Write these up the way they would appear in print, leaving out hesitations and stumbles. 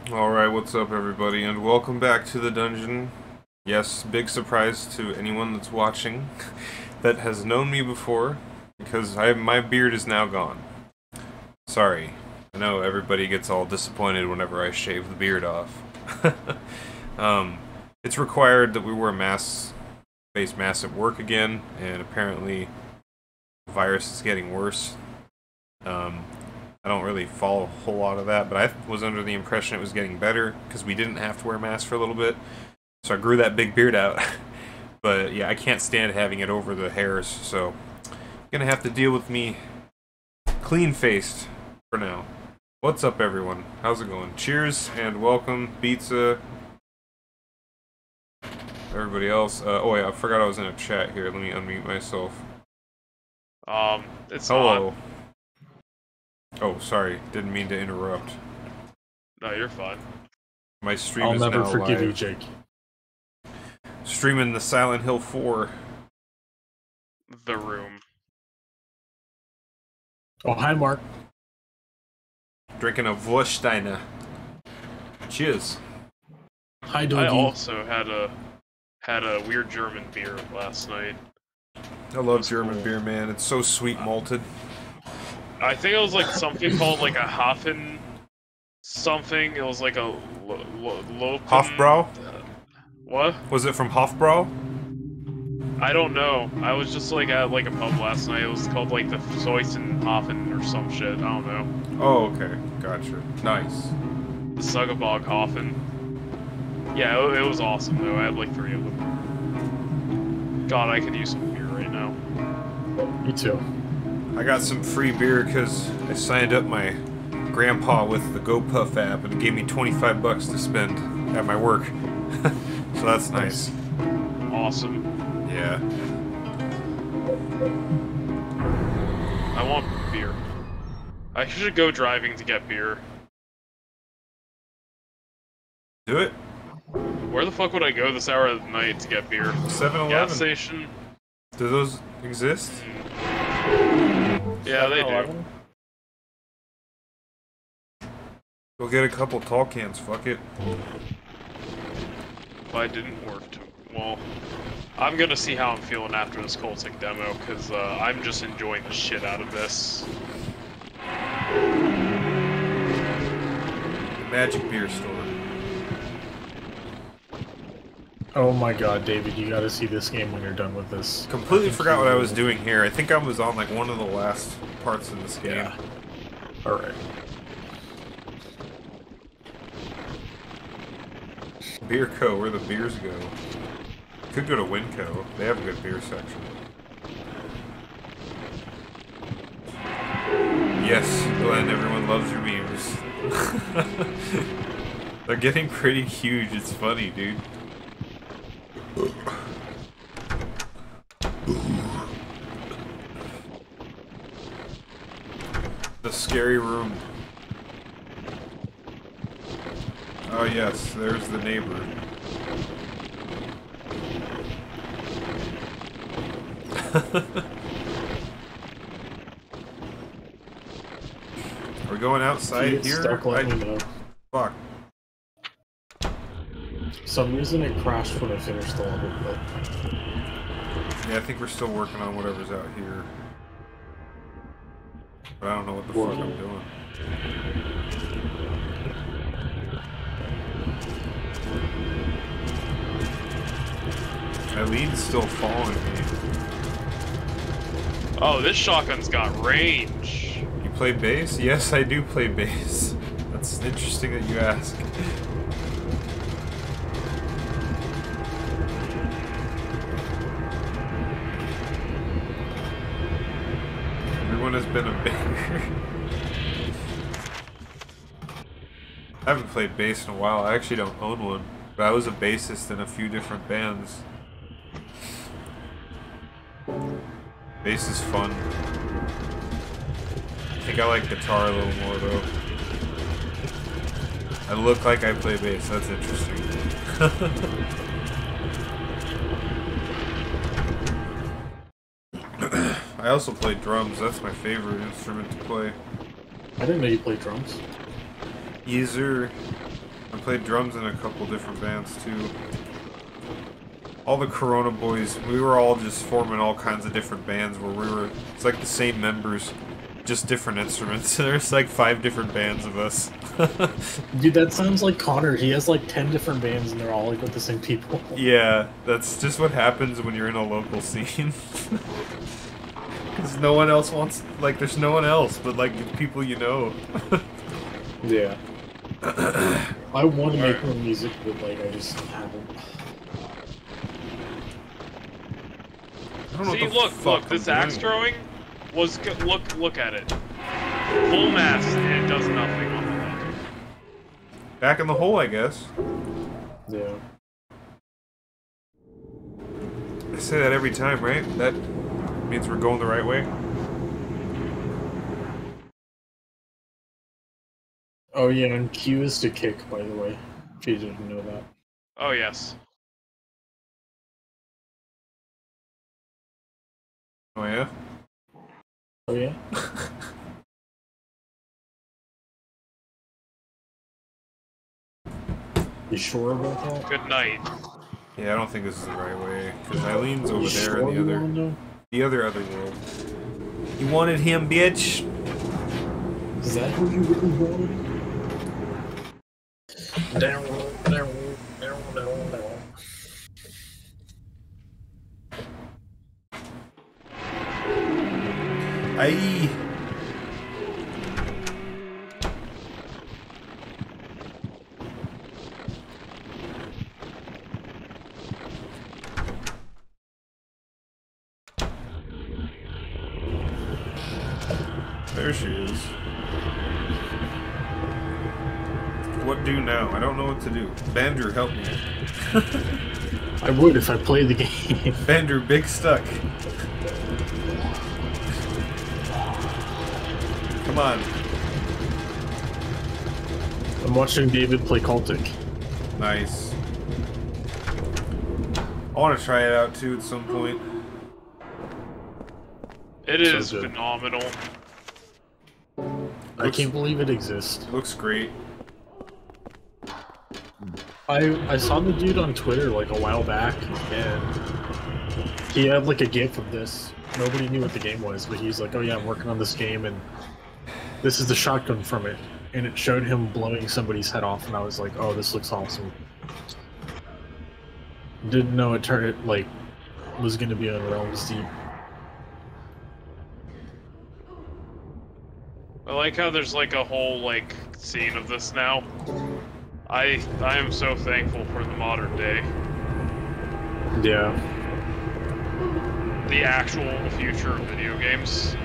Alright, what's up everybody, and welcome back to the dungeon. Yes, big surprise to anyone that's watching that has known me before, because my beard is now gone. Sorry. I know everybody gets all disappointed whenever I shave the beard off. It's required that we wear masks, face masks at work again, and apparently the virus is getting worse. I don't really follow a whole lot of that, but I was under the impression it was getting better because we didn't have to wear masks for a little bit. So I grew that big beard out. But yeah, I can't stand having it over the hairs, so you're gonna have to deal with me clean-faced for now. What's up, everyone? How's it going? Cheers and welcome, pizza. Everybody else. Oh yeah, I forgot I was in a chat here. Let me unmute myself. It's Hello. not. Oh, sorry. Didn't mean to interrupt. No, you're fine. My stream I'll is never now forgive live. you, Jake. Streaming the Silent Hill 4. The room. Oh, hi, Mark. Drinking a Wursteiner. Cheers. Hi, I Doggy. also had a weird German beer last night. I love German beer, man. It's so sweet malted. I think it was like something called like a Hafen something. It was like a Lopen. Hofbrau? What? Was it from Hofbrau? I don't know. I was just like at like a pub last night. It was called like the Soisenhofen or some shit. I don't know. Oh, okay. Gotcha. Nice. The Sugabog Hofen. Yeah, it was awesome though. I had like 3 of them. God, I could use some beer right now. Me too. I got some free beer because I signed up my grandpa with the GoPuff app and it gave me 25 bucks to spend at my work. So that's nice. Awesome. Yeah. I want beer. I should go driving to get beer. Do it. Where the fuck would I go this hour of the night to get beer? 7-Eleven. Gas station? Do those exist? Yeah, they do. Go get a couple tall cans, fuck it. If I didn't work too well, I'm gonna see how I'm feeling after this Coltic demo, because I'm just enjoying the shit out of this. The Magic Beer Store. Oh my god, David, you gotta see this game when you're done with this. Completely forgot what I was doing here. I think I was on like one of the last parts of this game. Yeah. Alright. Beer Co, where the beers go. Could go to Winco. They have a good beer section. Yes, Glenn, everyone loves your memes. They're getting pretty huge. It's funny, dude. The scary room. Oh yes, there's the neighbor. Are we going outside If you get here? stuck, let me know. Fuck. For some reason it crashed when I finished the level, but... Yeah, I think we're still working on whatever's out here. But I don't know what the fuck I'm doing. My lead's still following me. Oh, this shotgun's got range. You play bass? Yes, I do play bass. That's interesting that you ask. Everyone has been a banger. I haven't played bass in a while. I actually don't own one. But I was a bassist in a few different bands. Bass is fun. I think I like guitar a little more though. I look like I play bass, that's interesting. I also play drums, that's my favorite instrument to play. I didn't know you played drums. User. I played drums in a couple different bands too. All the Corona boys, we were all just forming all kinds of different bands where we were, it's like the same members, just different instruments. There's like 5 different bands of us. Dude, that sounds like Connor. He has like 10 different bands and they're all like with the same people. Yeah, that's just what happens when you're in a local scene. Because no one else wants, like, there's no one else but like the people you know. Yeah. I want to make more music, but like I just haven't. I don't know See, what the look, fuck I'm this axe doing. throwing was good. Look at it. Full mass, and it does nothing on the hook. Back in the hole, I guess. Yeah. I say that every time, right? That means we're going the right way. Oh yeah, and Q is to kick, by the way. If you didn't know that. Oh yes. Oh yeah? Oh yeah? You sure about that? Good night. Yeah, I don't think this is the right way. Because Eileen's over You there sure in the you other... wanna know? The other world. You wanted him, bitch? Is that who you really wanted? Down, down, down, down, down. Aye. There she is. What do now? I don't know what to do. Bandrew, help me. I would if I played the game. Bandrew, big stuck. Come on. I'm watching David play Cultic. Nice. I want to try it out too at some point. It So is good. phenomenal. I can't believe it exists. Looks great. I saw the dude on Twitter like a while back, and he had like a GIF of this. Nobody knew what the game was, but he's like, "Oh yeah, I'm working on this game, and this is the shotgun from it." And it showed him blowing somebody's head off, and I was like, "Oh, this looks awesome." Didn't know it turned like was gonna be on Realms Deep. I like how there's like a whole like scene of this now. I am so thankful for the modern day. Yeah. The actual future of video games.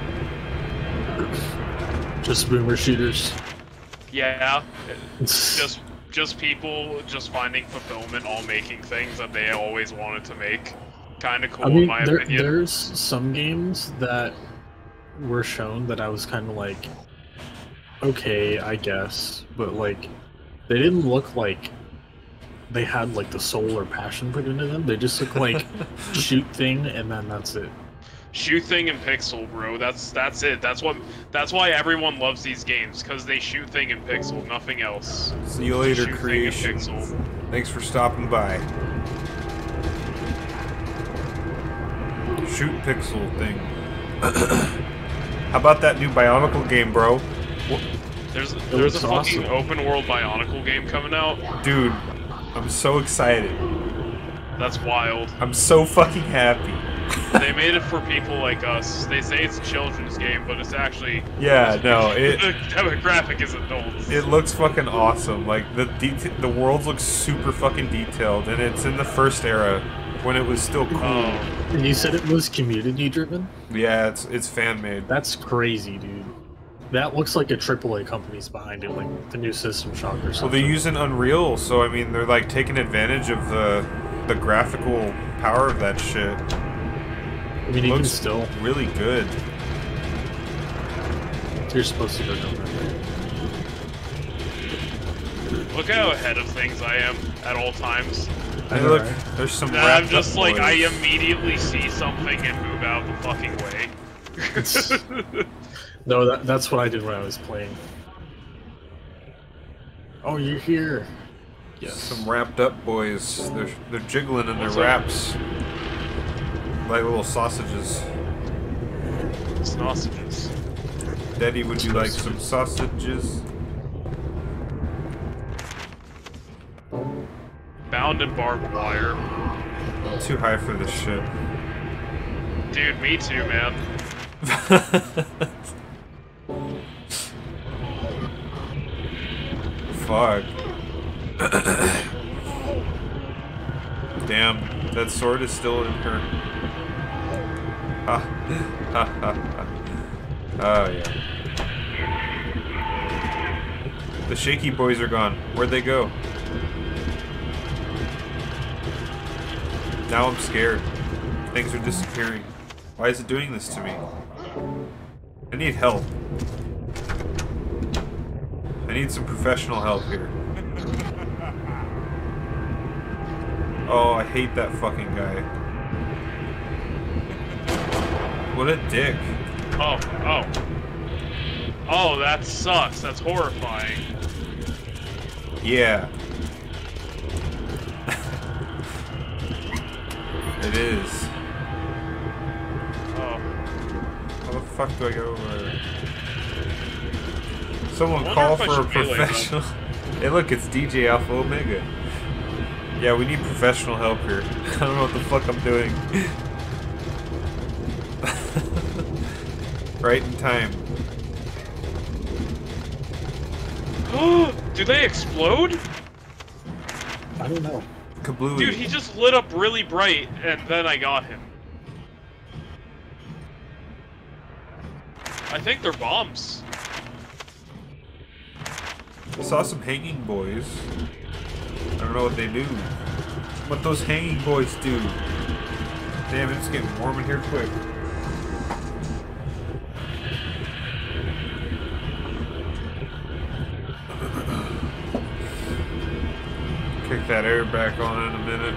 Just boomer shooters. Yeah. Just people just finding fulfillment all making things that they always wanted to make. Kinda cool I mean, in my opinion. there's some games that were shown that I was kind of like, okay, I guess, but like, they didn't look like they had like the soul or passion put into them. They just look like shoot thing, and then that's it. Shoot thing and pixel, bro. That's it. That's why everyone loves these games, because they shoot thing and pixel, nothing else. See you later, Shoot thing and creation. pixel. Thanks for stopping by. Shoot pixel thing. How about that new Bionicle game, bro? There's looks a fucking awesome. open world Bionicle game coming out. Dude, I'm so excited. That's wild. I'm so fucking happy. They made it for people like us. They say it's a children's game, but it's actually Yeah, no, the demographic is adults. it looks fucking awesome. Like the worlds look super fucking detailed, and it's in the first era when it was still cool. And you said it was community driven? Yeah, it's fan made. That's crazy, dude. That looks like a AAA company's behind it, like the new System Shock or Well, something. they're using Unreal, so I mean, they're like taking advantage of the graphical power of that shit. I mean, even Looks still, really good. you're supposed to go down that way. Look how ahead of things I am at all times. Hey, know, look, right? there's some. And I'm wrapped just up like, boys. I immediately see something and move out the fucking way. No, that's what I did when I was playing. Oh, you're here. Yes. Some wrapped up boys. They're jiggling in their What's up? wraps. Like little sausages. Sausages. Daddy, would you like some sausages? Bound in barbed wire. Too high for this shit. Dude, me too, man. Fuck. Damn, that sword is still in her. Ha ha ha ha. Oh yeah. The shaky boys are gone. Where'd they go? Now I'm scared. Things are disappearing. Why is it doing this to me? I need help. I need some professional help here. Oh, I hate that fucking guy. What a dick. Oh, oh. Oh, that sucks. That's horrifying. Yeah. It is. Oh. How the fuck do I go over there? Someone I call wonder if I for a should melee professional. Hey look, it's DJ Alpha Omega. Yeah, we need professional help here. I don't know what the fuck I'm doing. Right in time. Do they explode? I don't know. Kablooey. Dude, he just lit up really bright, and then I got him. I think they're bombs. I saw some hanging boys. I don't know what they do. What those hanging boys do. Damn, it's getting warm in here quick. Kick that air back on in a minute.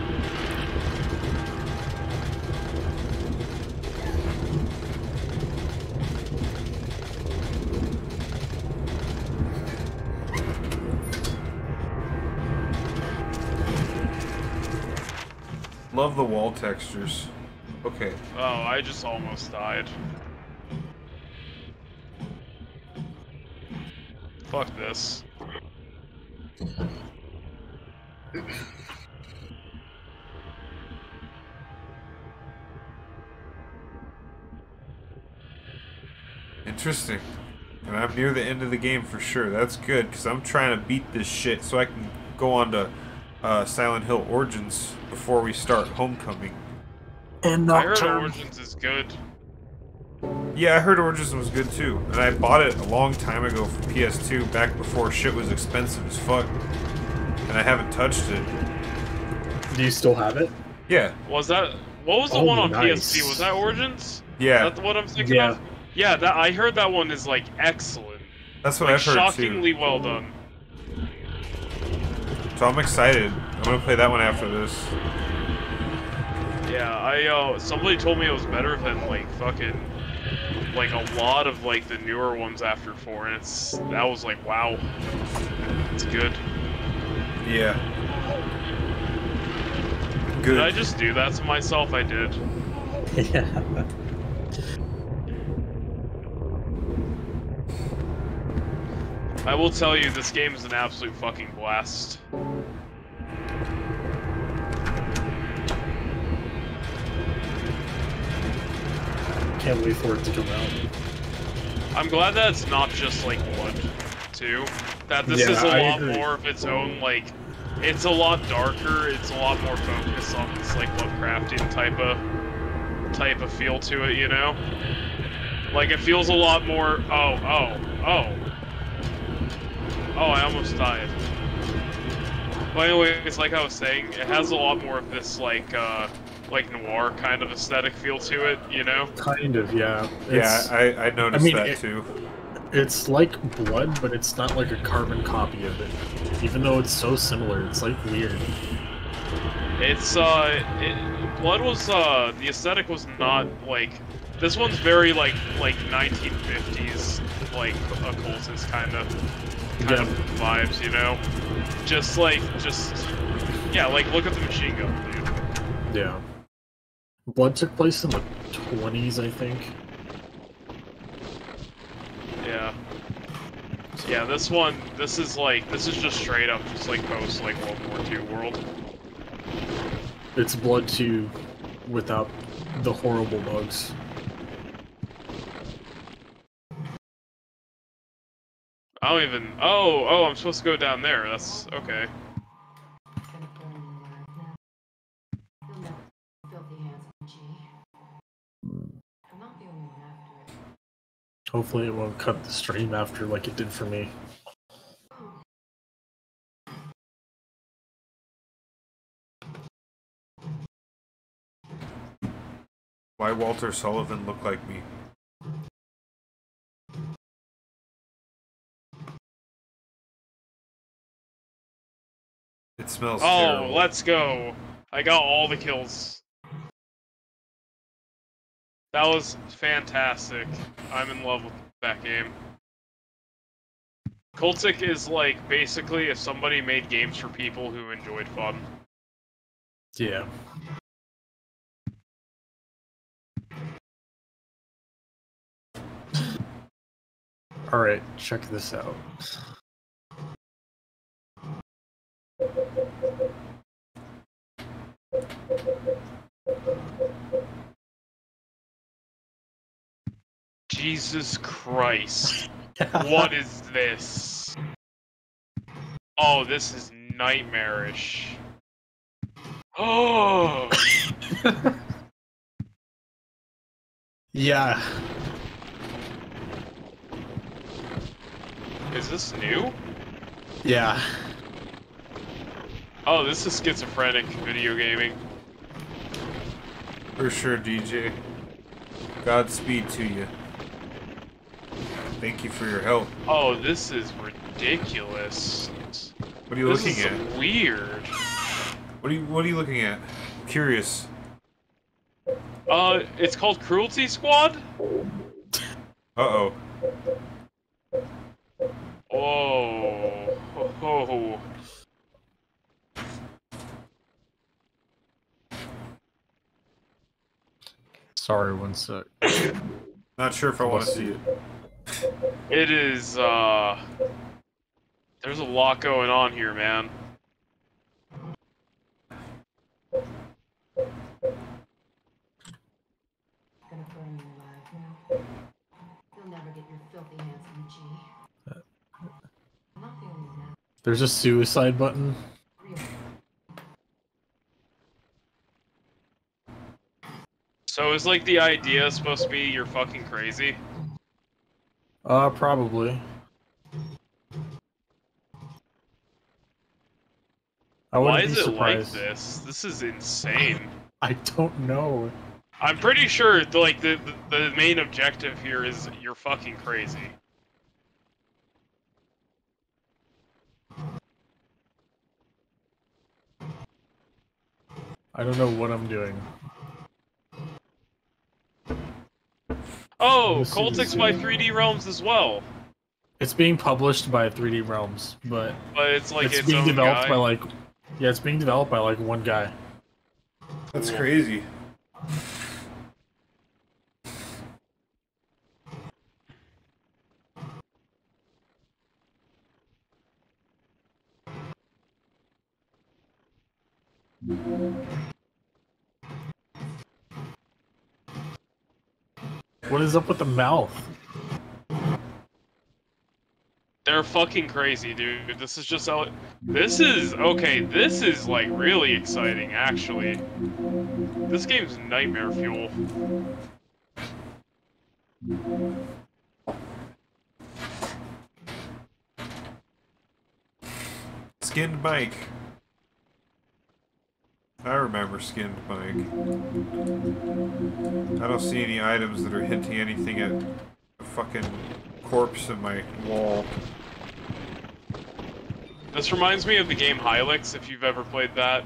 Love the wall textures. Okay. Oh, I just almost died. Fuck this. Interesting. And I'm near the end of the game for sure. That's good, because I'm trying to beat this shit so I can go on to Silent Hill Origins before we start Homecoming. And I heard Nocturne. Origins is good. Yeah, I heard Origins was good too. And I bought it a long time ago for PS2, back before shit was expensive as fuck. And I haven't touched it. Do you still have it? Yeah. Was that... What was the Oh, one on nice. PSP? Was that Origins? Yeah. Is that what I'm thinking Yeah. of? Yeah, that I heard that one is, like, excellent. That's what Like, I've heard shockingly too. well done. So I'm excited. I'm gonna play that one after this. Yeah, somebody told me it was better than, like, fucking... like, a lot of, like, the newer ones after 4, and that was like, wow. It's good. Yeah. Did I Good. just do that to myself? I did. Yeah. I will tell you, this game is an absolute fucking blast. Can't wait for it to come out. I'm glad that it's not just, like, Blood 2. That this Yeah, is a I lot agree. more of its own, like... It's a lot darker, it's a lot more focused on this, like, Lovecraftian type of feel to it, you know? Like, it feels a lot more... Oh, I almost died. But anyways, like I was saying, it has a lot more of this, like noir kind of aesthetic feel to it, you know? Kind of, yeah. Yeah, I noticed that too. It's like Blood, but it's not like a carbon copy of it. Even though it's so similar, it's like weird. It's, Blood was, the aesthetic was not, like... This one's very, like 1950s, like, occultist, kind of. kind of vibes, you know? Yeah, like, look at the machine gun, dude. Yeah. Blood took place in the 20s, I think. Yeah. Yeah, this is just straight up, just like post, like, World War II world. It's Blood 2 without the horrible bugs. I don't even... Oh, I'm supposed to go down there. That's... okay. Hopefully it won't cut the stream after like it did for me. Why Walter Sullivan look like me? It smells terrible. Let's go. I got all the kills. That was fantastic. I'm in love with that game. Cultic is like basically if somebody made games for people who enjoyed fun. Yeah. Alright, check this out. Jesus Christ. What is this? Oh, this is nightmarish. Oh! Yeah. Is this new? Yeah. Oh, this is schizophrenic video gaming. For sure, DJ. Godspeed to you. Thank you for your help. Oh, this is ridiculous. What are you looking at? This is weird. What are you looking at? Curious. It's called Cruelty Squad? Uh-oh. Oh. Oh. Sorry, one sec. Not sure if I want to see it. It is, there's a lot going on here, man. There's a suicide button. So is like the idea supposed to be you're fucking crazy? Probably. Why is it like this? This is insane. I don't know. I'm pretty sure like the main objective here is you're fucking crazy. I don't know what I'm doing. Oh, Cultix by 3D Realms as well. It's being published by 3D Realms, but it's like it's being developed guy. by like, yeah, it's being developed by like one guy. That's crazy. What is up with the mouth? They're fucking crazy, dude. This is just how... This is... Okay, this is, like, really exciting, actually. This game's nightmare fuel. Skinned Mike. I remember Skinned Mike. I don't see any items that are hinting anything at a fucking corpse in my wall. This reminds me of the game Hylix, if you've ever played that.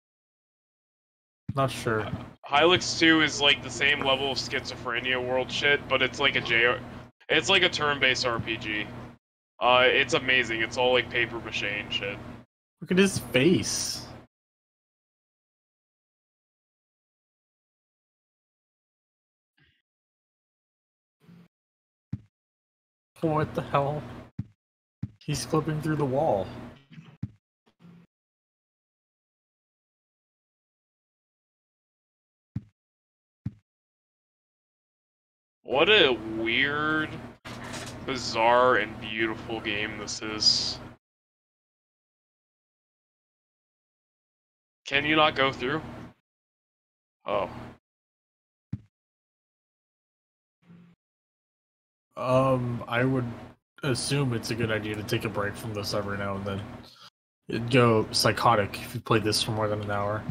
Not sure. Hylix 2 is like the same level of schizophrenia world shit, but it's like a it's like a turn-based RPG. It's amazing. It's all like paper mache and shit. Look at his face. What the hell? He's clipping through the wall. What a weird, bizarre, and beautiful game this is. Can you not go through? Oh. I would assume it's a good idea to take a break from this every now and then. It'd go psychotic if you played this for more than an hour.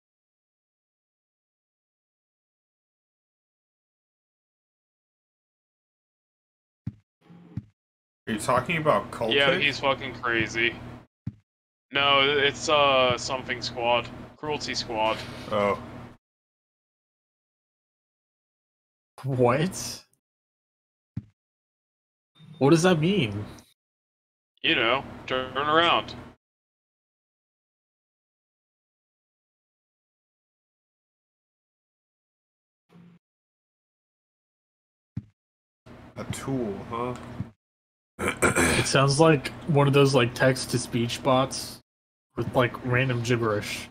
Are you talking about Cult? Yeah, he's fucking crazy. No, it's something squad. Cruelty squad. Oh. What? What does that mean? You know, turn around. A tool, huh? It sounds like one of those like text-to-speech bots with like random gibberish.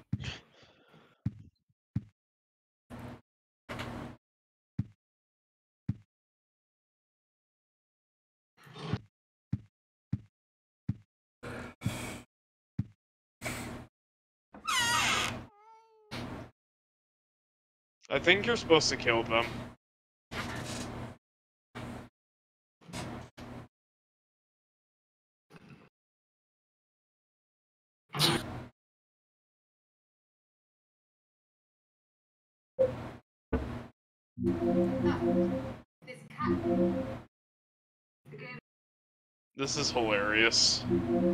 I think you're supposed to kill them. This is hilarious.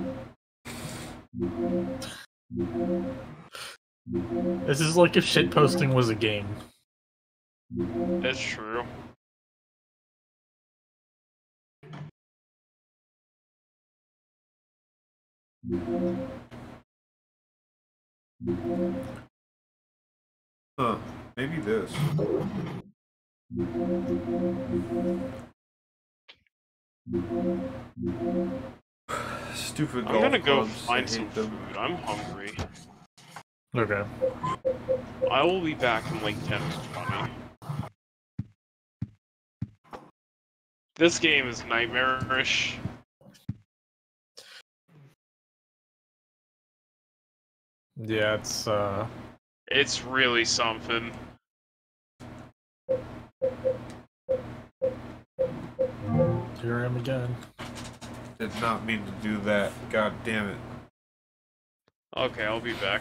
This is like if shitposting was a game. It's true. Huh. Maybe this. Stupid I'm golf gonna go clubs. find I some hate them. food. I'm hungry. Okay. I will be back in like 10 to 20. This game is nightmarish. Yeah, It's really something. here I am again. Did not mean to do that. God damn it. Okay, I'll be back.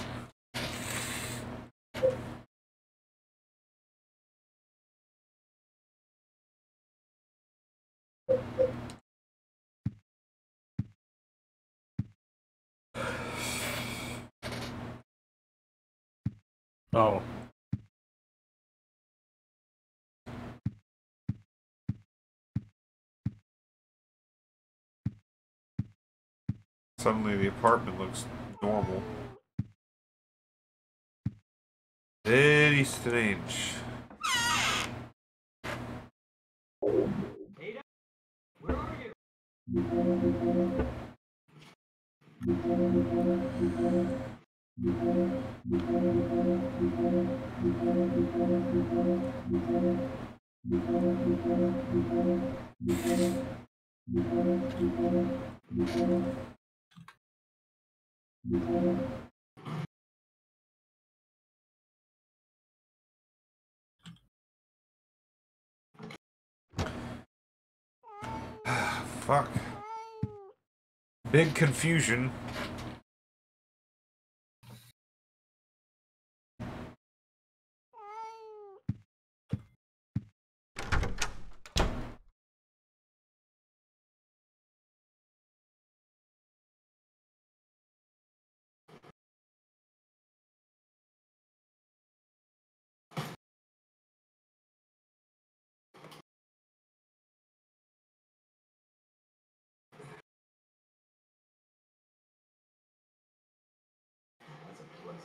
Oh. Suddenly the apartment looks normal. Very strange. Fuck. Big confusion.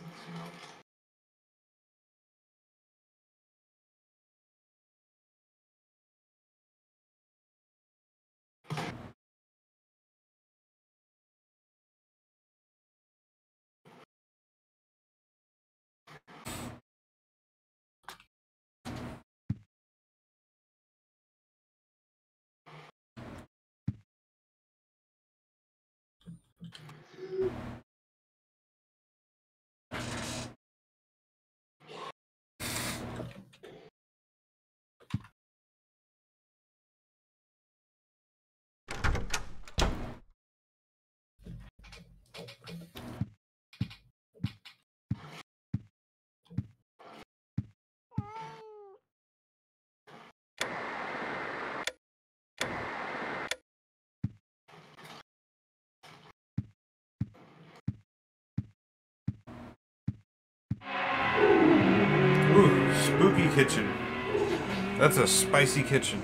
Ooh, spooky kitchen. That's a spicy kitchen.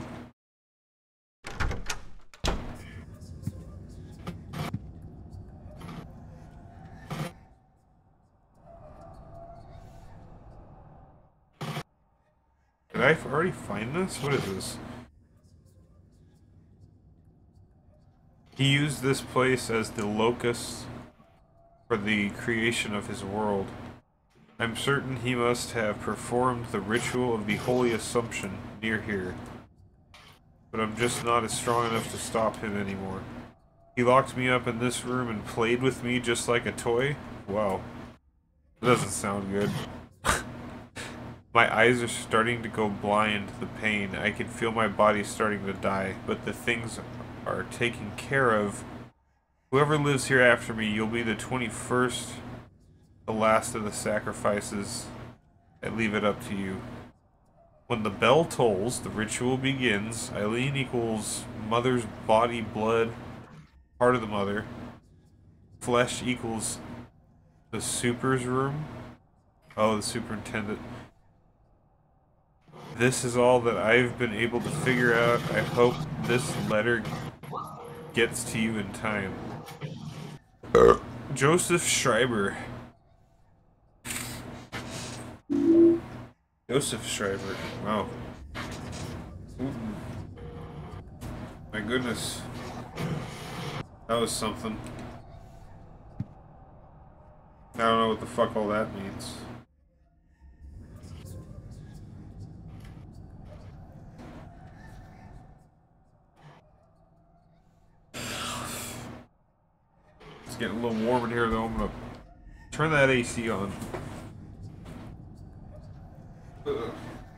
Did I already find this? What is this? He used this place as the locus for the creation of his world. I'm certain he must have performed the ritual of the Holy Assumption near here. But I'm just not as strong enough to stop him anymore. He locked me up in this room and played with me just like a toy? Wow. That doesn't sound good. My eyes are starting to go blind, the pain. I can feel my body starting to die, but the things are taken care of. Whoever lives here after me, you'll be the 21st, the last of the sacrifices. I leave it up to you. When the bell tolls, the ritual begins. Eileen equals mother's body, blood, part of the mother. Flesh equals the super's room. Oh, the superintendent. This is all that I've been able to figure out. I hope this letter gets to you in time. Joseph Schreiber. Joseph Schreiber. Wow. Ooh. My goodness. That was something. I don't know what the fuck all that means. It's getting a little warm in here though. I'm gonna turn that AC on. Ugh.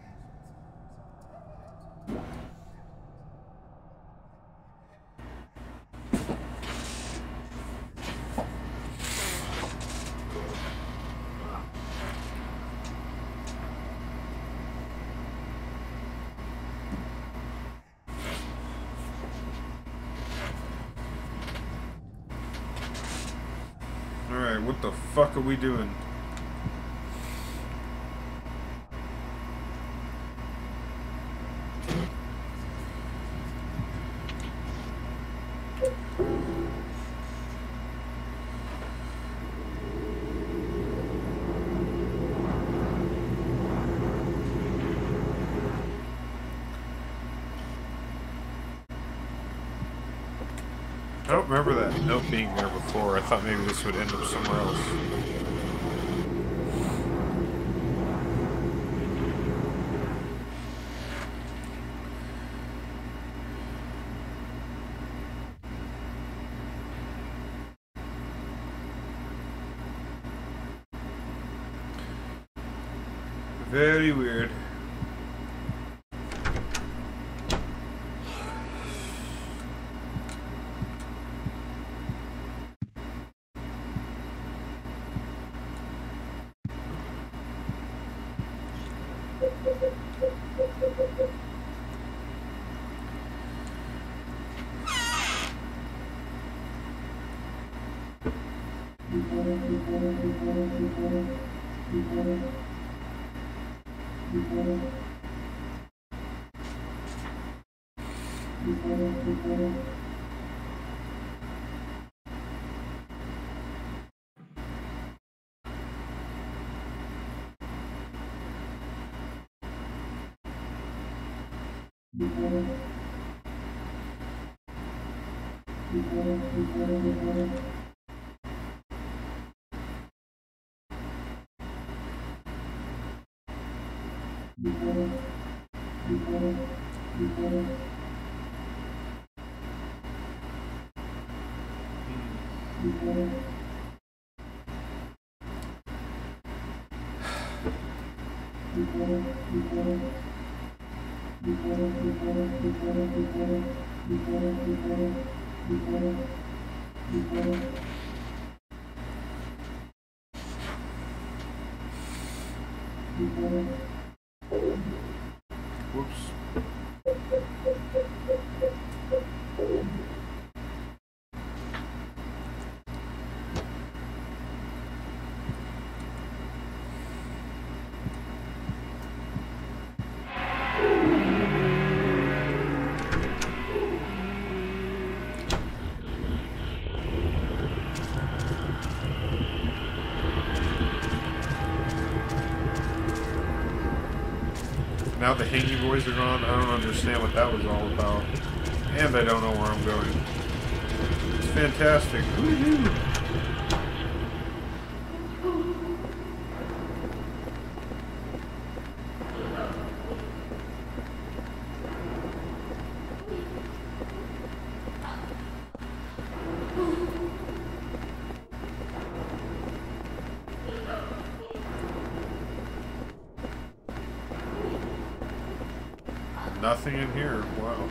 Alright, what the fuck are we doing? I don't remember that note being there before. I thought maybe this would end up somewhere else. Very weird. Whoops. Now the Hangy Boys are gone. I don't understand what that was all about. And I don't know where I'm going. It's fantastic. Woo-hoo. Nothing in here. Wow.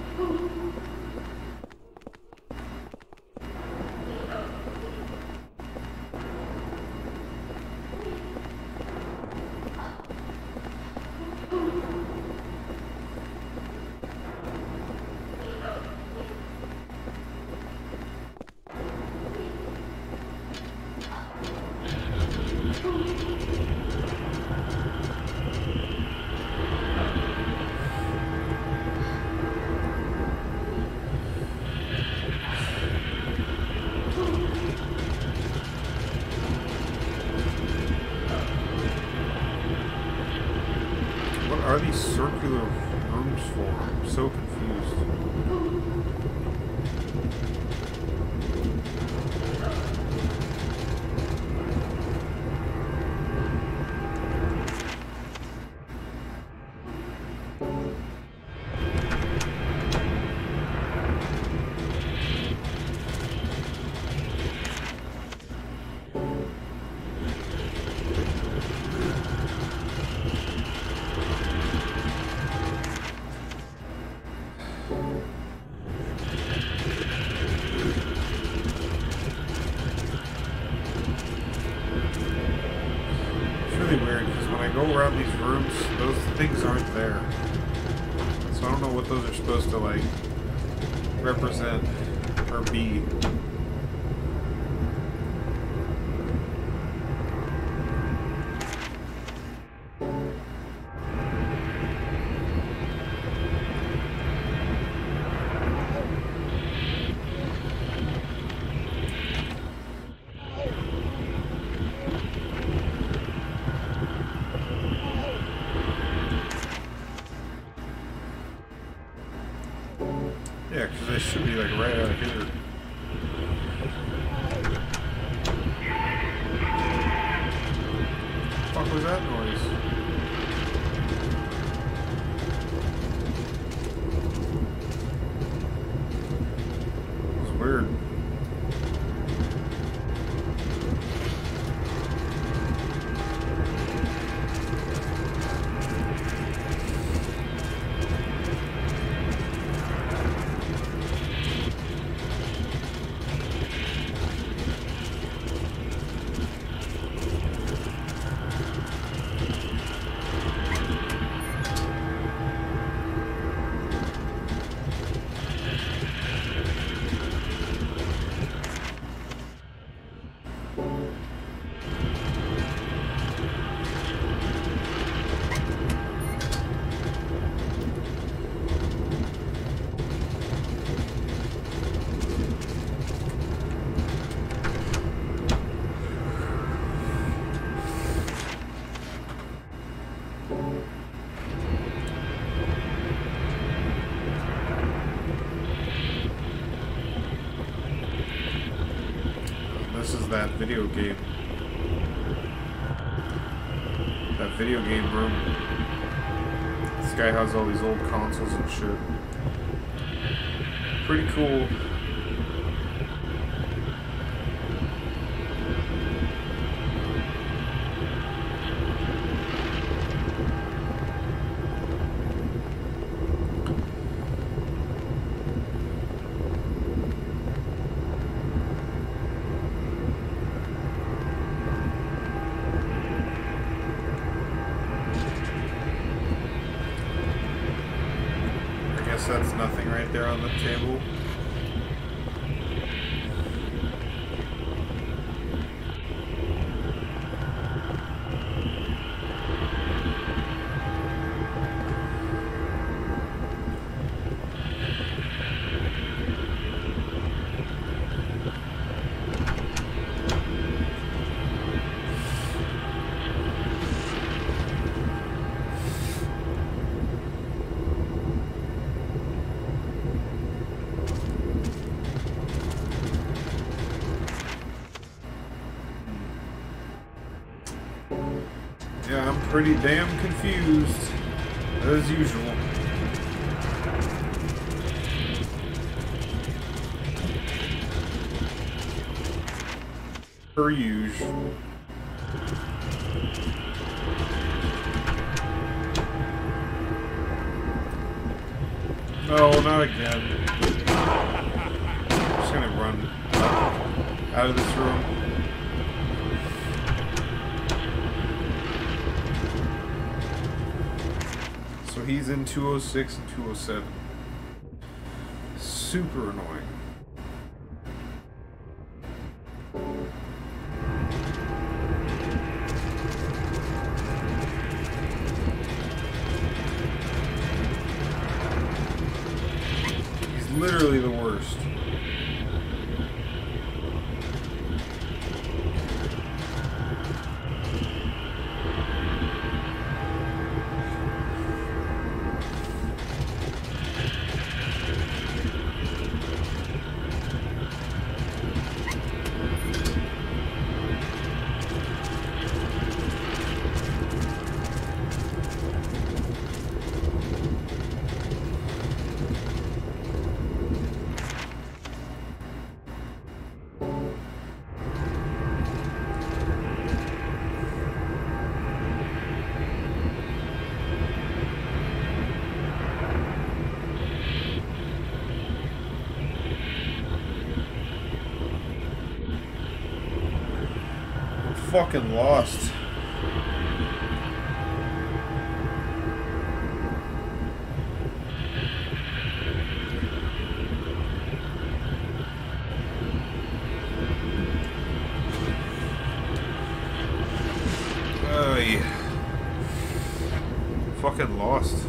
Are these circular rooms for? I'm so confused. Weird because when I go around these rooms, those things aren't there. So I don't know what those are supposed to like represent or be. Yeah, because they should be like right out here. What the fuck was that noise? It was weird. is that video game. That video game room. This guy has all these old consoles and shit. Pretty cool. That's nothing right there on the table. Yeah, I'm pretty damn confused, as usual. Per usual. No, not again. I'm just gonna run out of this room. So he's in 206 and 207. Super annoying. He's literally the worst. Fucking lost. Yeah. Fucking lost.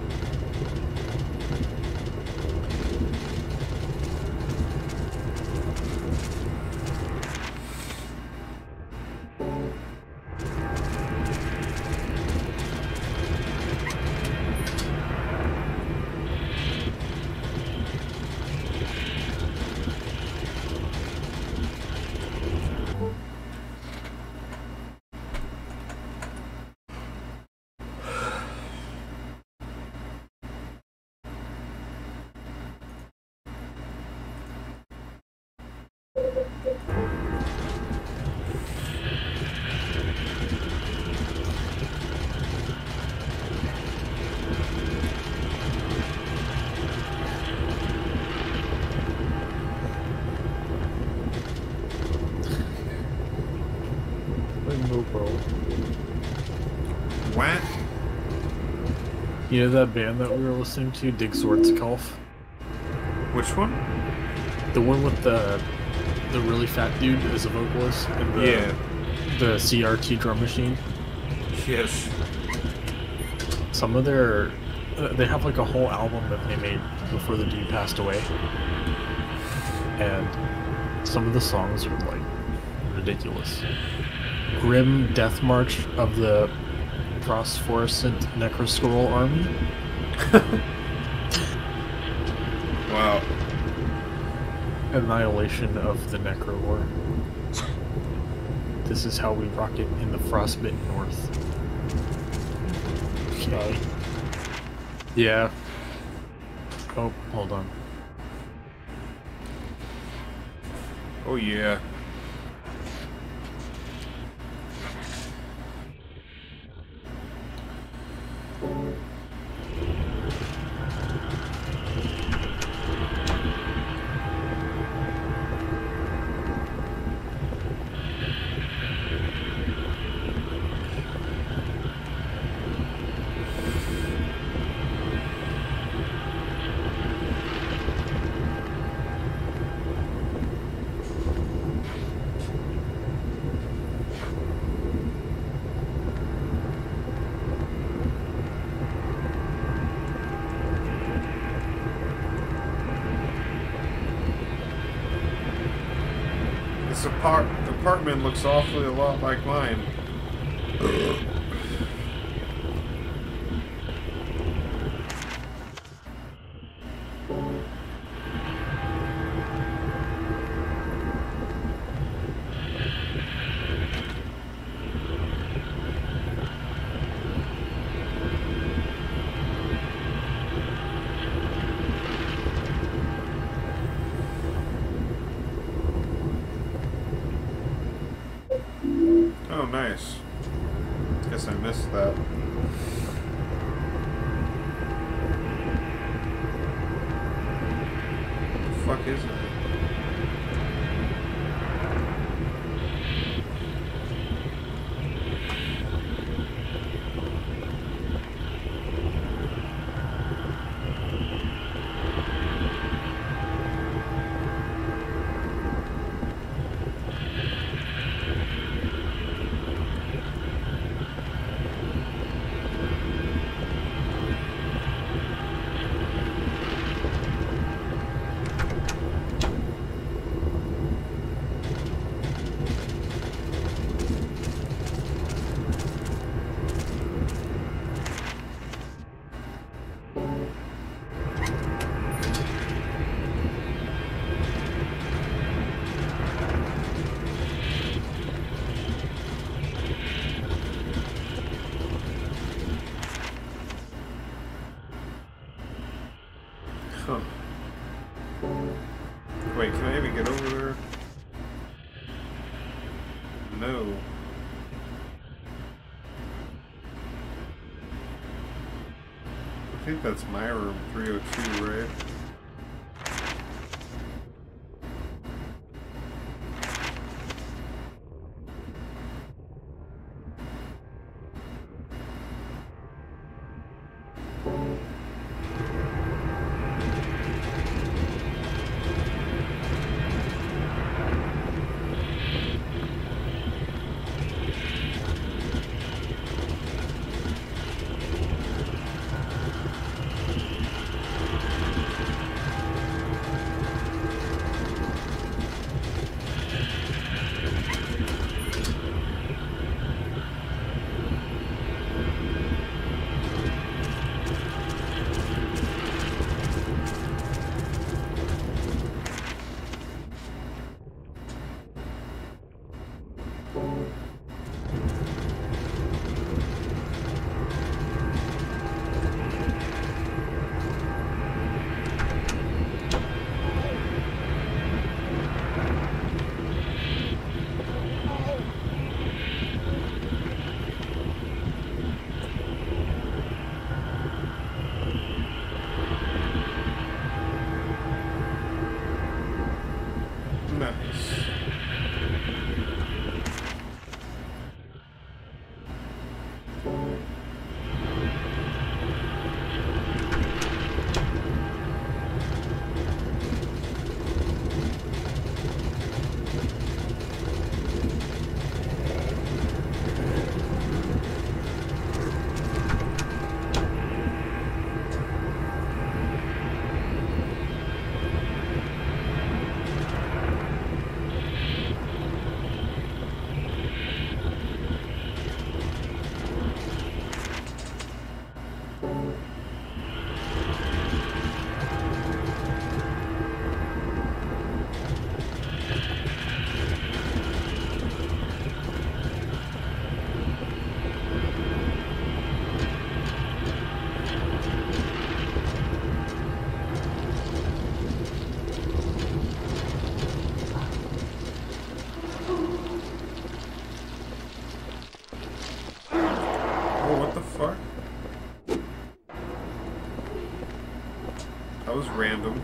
What? You know that band that we were listening to, Dig Swordskalf? Which one? The one with the really fat dude as a vocalist and the CRT drum machine? Yes. Some of their... they have like a whole album that they made before the dude passed away. And some of the songs are like ridiculous. Grim Death March of the Phosphorescent Necroscroll Army. Wow. Annihilation of the Necro War. This is how we rock it in the frostbitten north. Okay. Yeah. Oh, hold on. Oh yeah. This apartment looks awfully a lot like mine. Oh, nice. Guess I missed that. What the fuck is it? Huh. Wait, can I even get over there? No. I think that's my room, 302, right? That was random.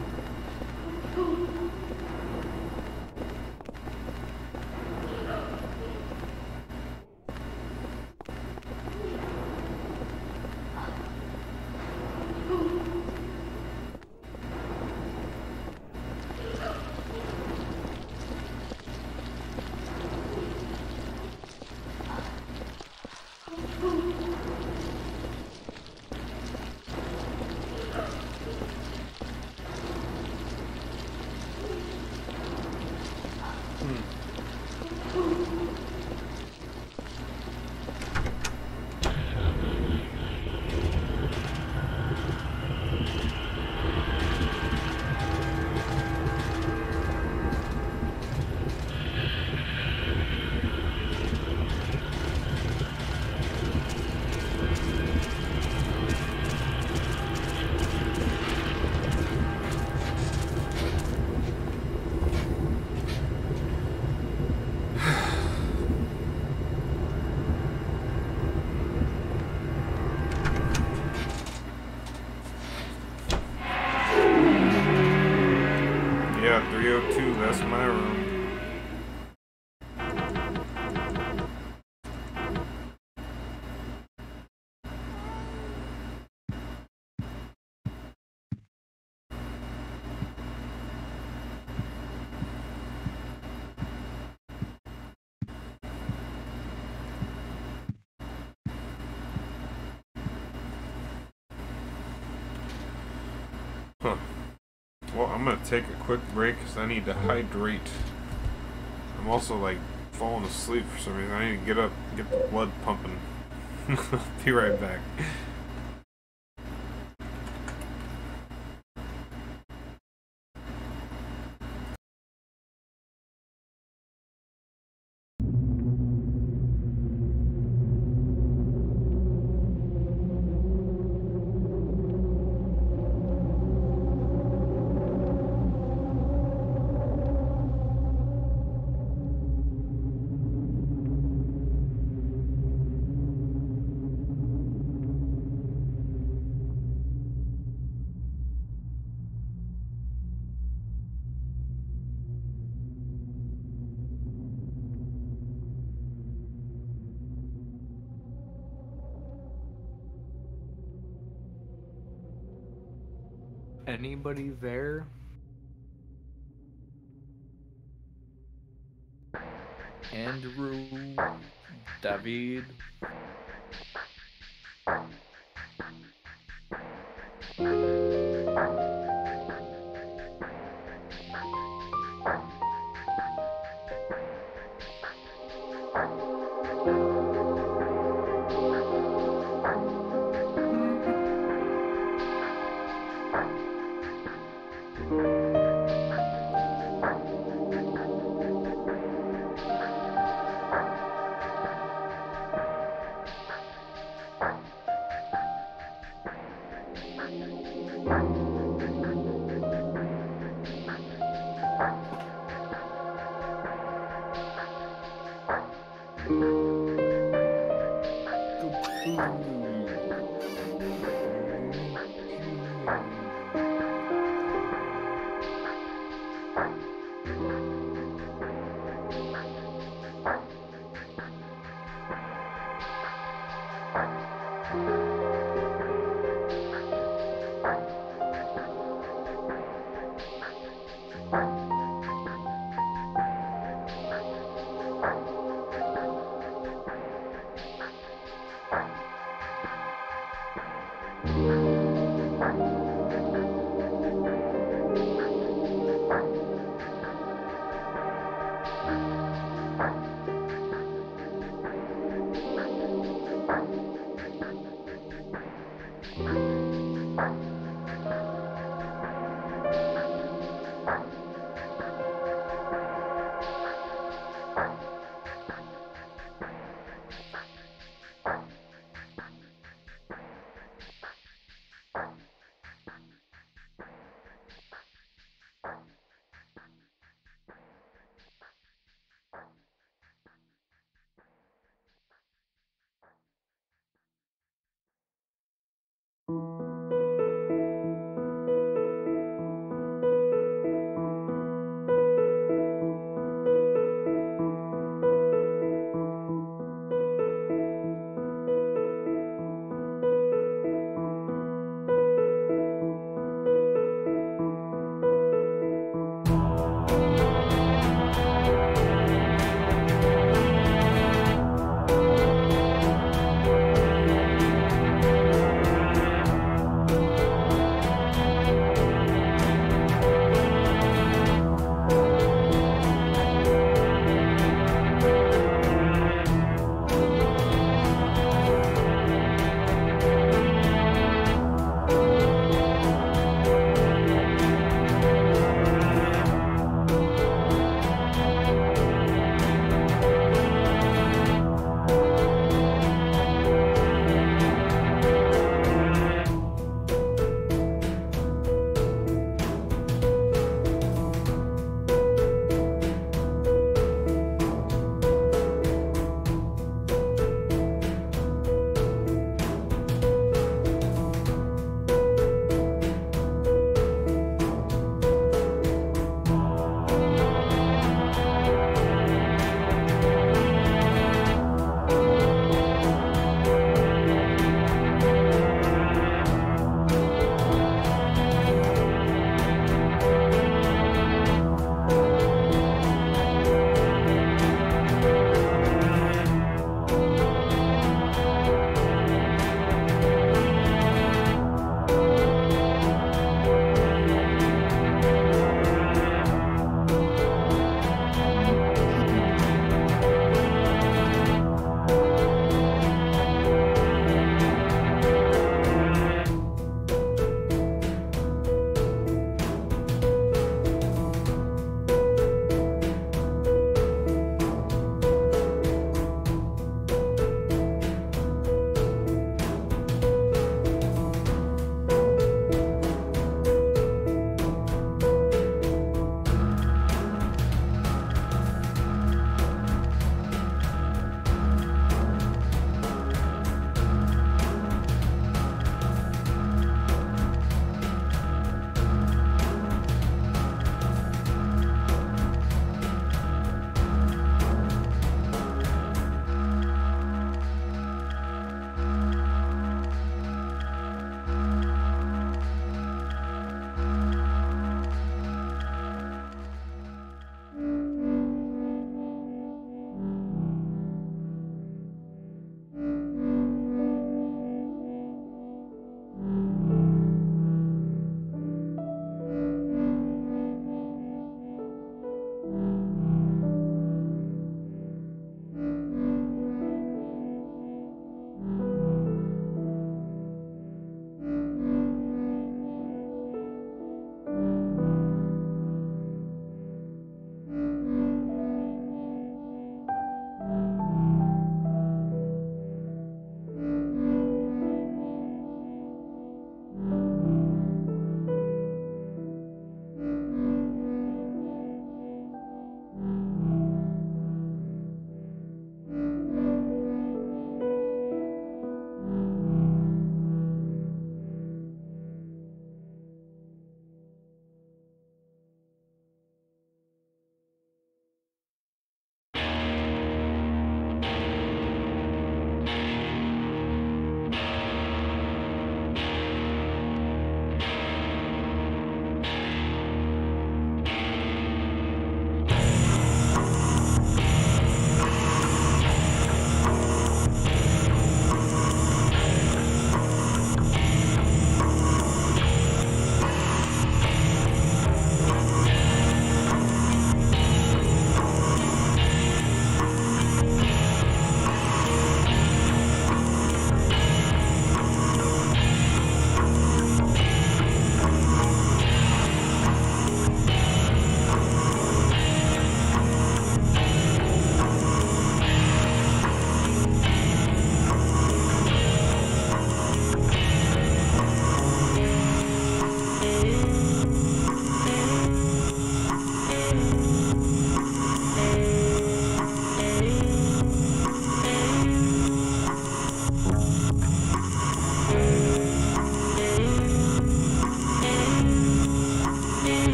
Yeah, 302, that's my room. Huh. Well, I'm gonna take a quick break because I need to hydrate. I'm also like falling asleep for some reason. I need to get up, get the blood pumping. Be right back. Anybody there? Andrew, David.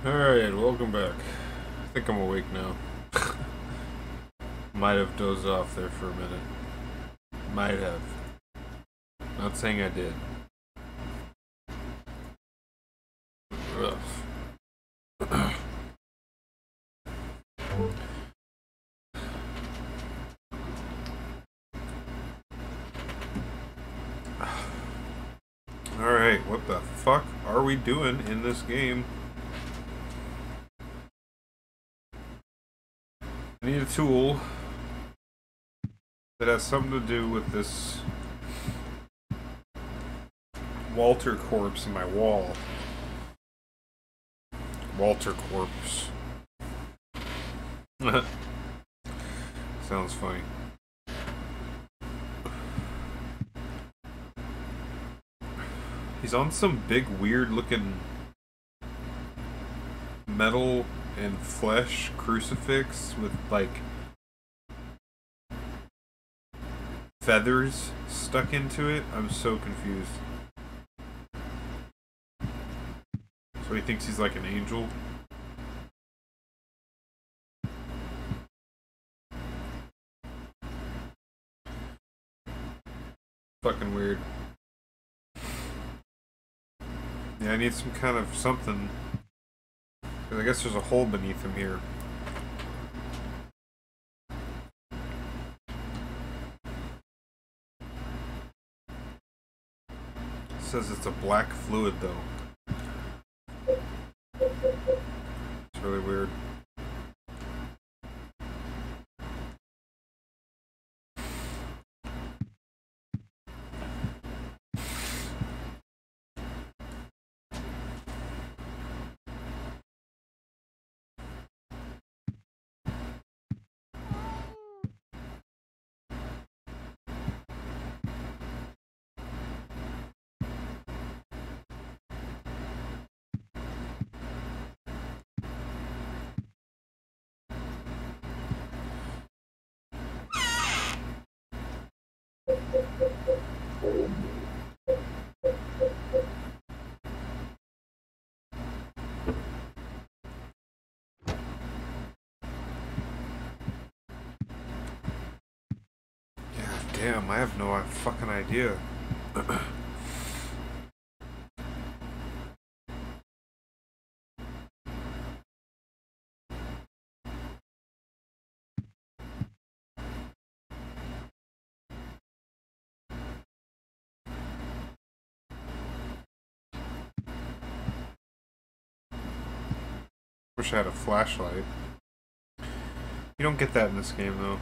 Alright, welcome back. I think I'm awake now. Might have dozed off there for a minute. Might have. Not saying I did. Ugh. Alright, what the fuck are we doing in this game? I need a tool that has something to do with this Walter corpse in my wall. Walter corpse. Sounds funny. He's on some big weird looking metal and flesh crucifix with like feathers stuck into it. I'm so confused. So he thinks he's like an angel. Fucking weird. Yeah, I need some kind of something. Because I guess there's a hole beneath him here. It says it's a black fluid though. It's really weird. Damn, I have no fucking idea. Wish I had a flashlight. You don't get that in this game though.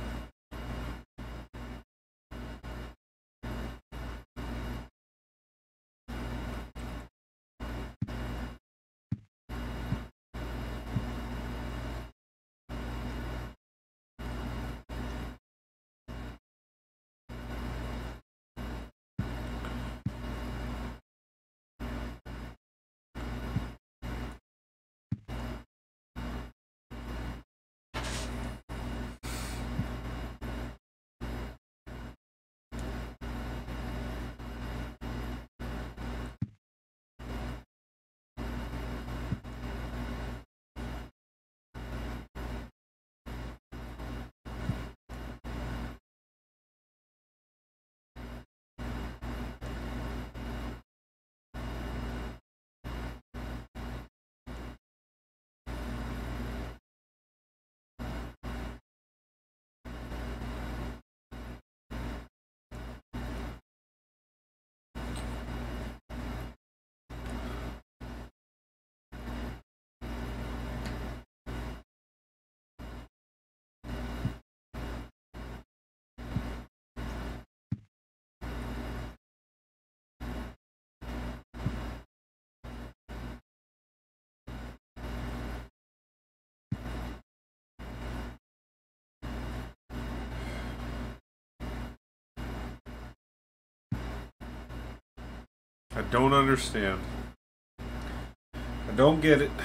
I don't understand. I don't get it.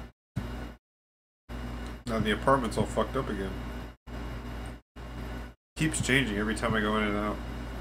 Now the apartment's all fucked up again. Keeps changing every time I go in and out.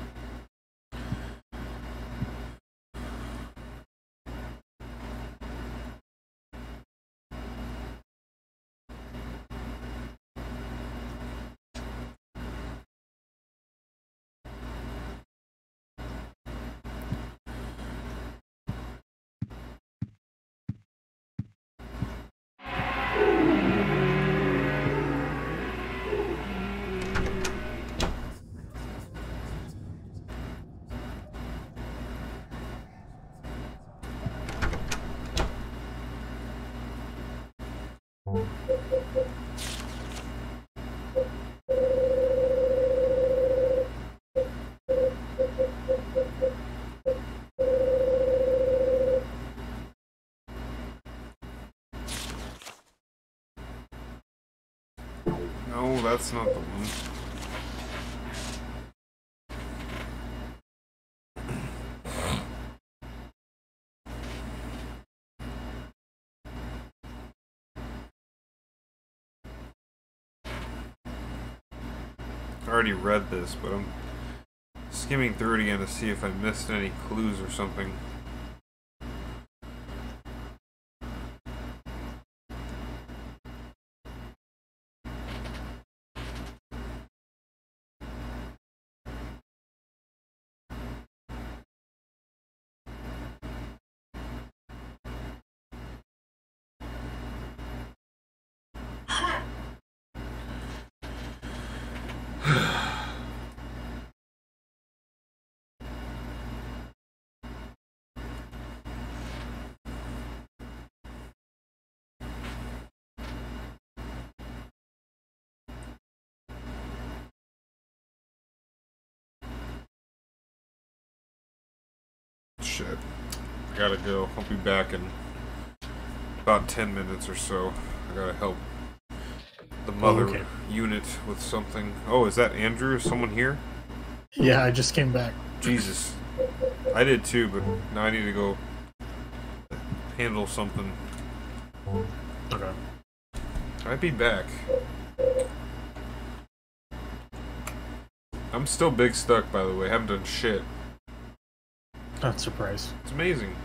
No, that's not the one. I already read this, but I'm skimming through it again to see if I missed any clues or something. Shit. I gotta go. I'll be back in about 10 minutes or so. I gotta help the mother unit with something. Oh, is that Andrew? Is someone here? Yeah, I just came back. Jesus. I did too, but now I need to go handle something. Okay. I'd be back. I'm still big stuck, by the way. Haven't done shit. Not surprised. It's amazing.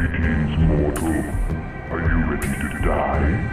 Greetings, mortal. Are you ready to die?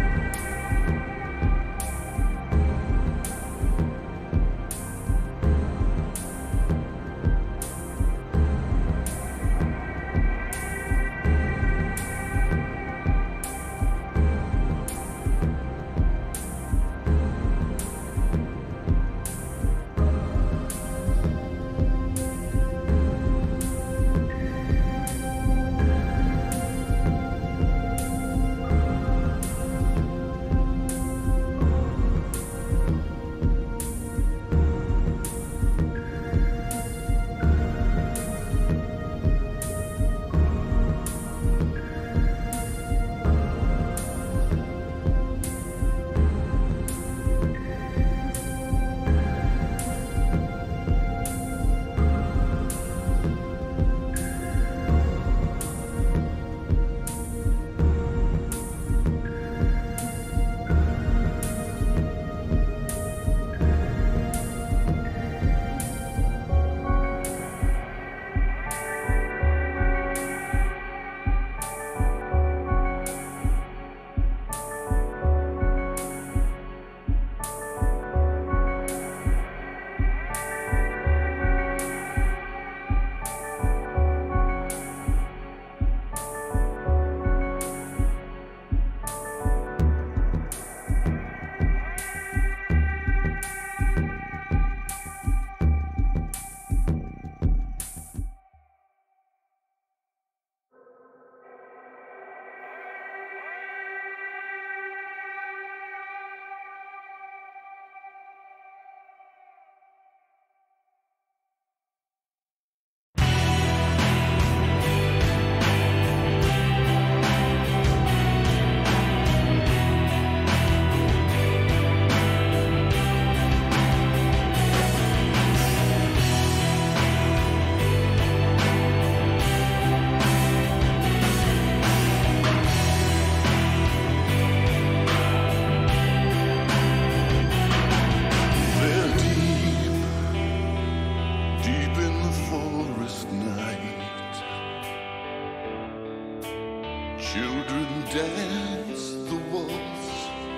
Children dance the waltz,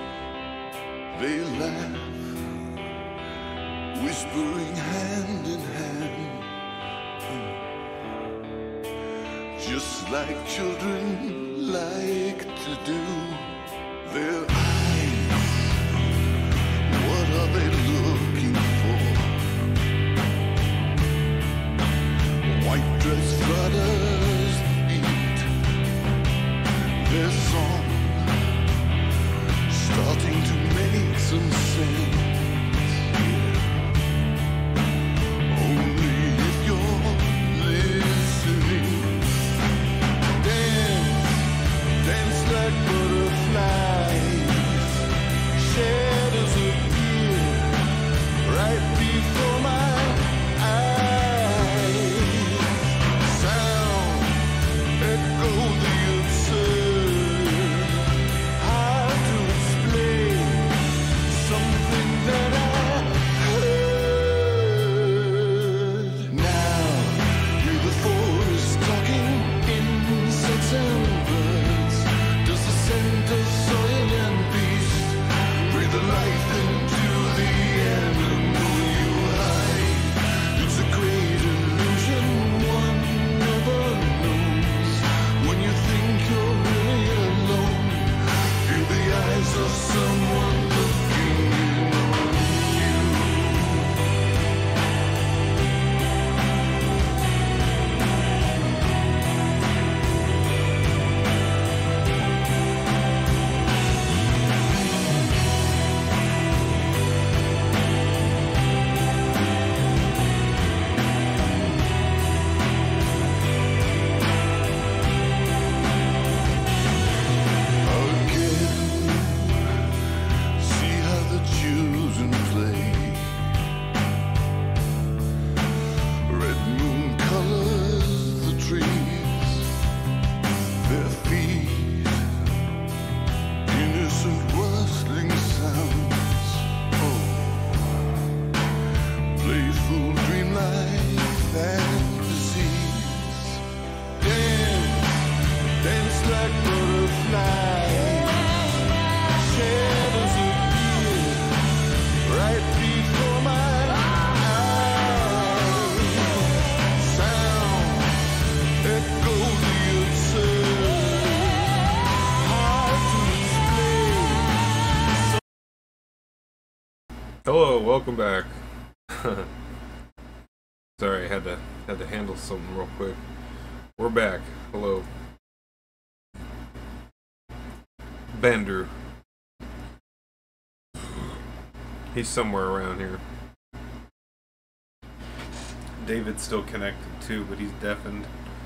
they laugh, whispering hand in hand, just like children like to do. Their eyes, what are they looking for? White dress flutters beat, their song starting to make some sense. Only if you're listening. Dance, dance like butterflies. Shadows appear right before my eyes. Sound echo the absurd. How to explain something Hello, welcome back. Sorry, I had to handle something real quick. We're back. Hello. Bender. He's somewhere around here. David's still connected too, but he's deafened.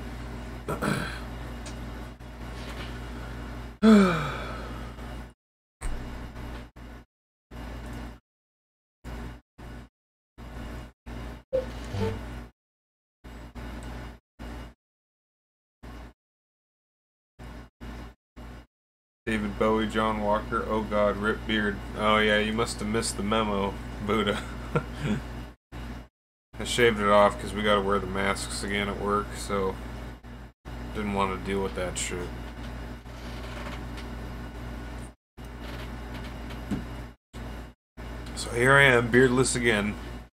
David Bowie, John Walker, oh god, Rip Beard. Oh yeah, you must have missed the memo, Buddha. I shaved it off because we gotta wear the masks again at work, so didn't want to deal with that shit. So here I am, beardless again.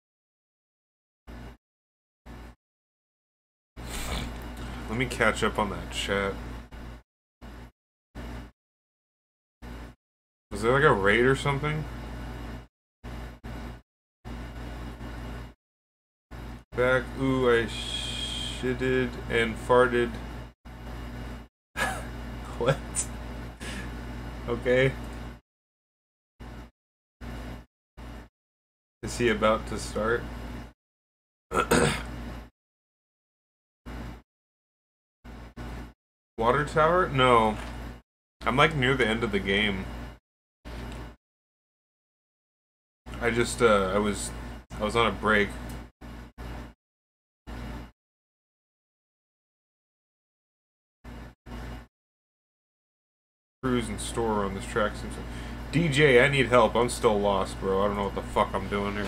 Let me catch up on that chat. Was there like a raid or something? Back, ooh, I shitted and farted. What? Okay. Is he about to start? Water tower? No. I'm like near the end of the game. I just I was on a break. Cruise and store on this track seems like... DJ, I need help. I'm still lost, bro. I don't know what the fuck I'm doing here.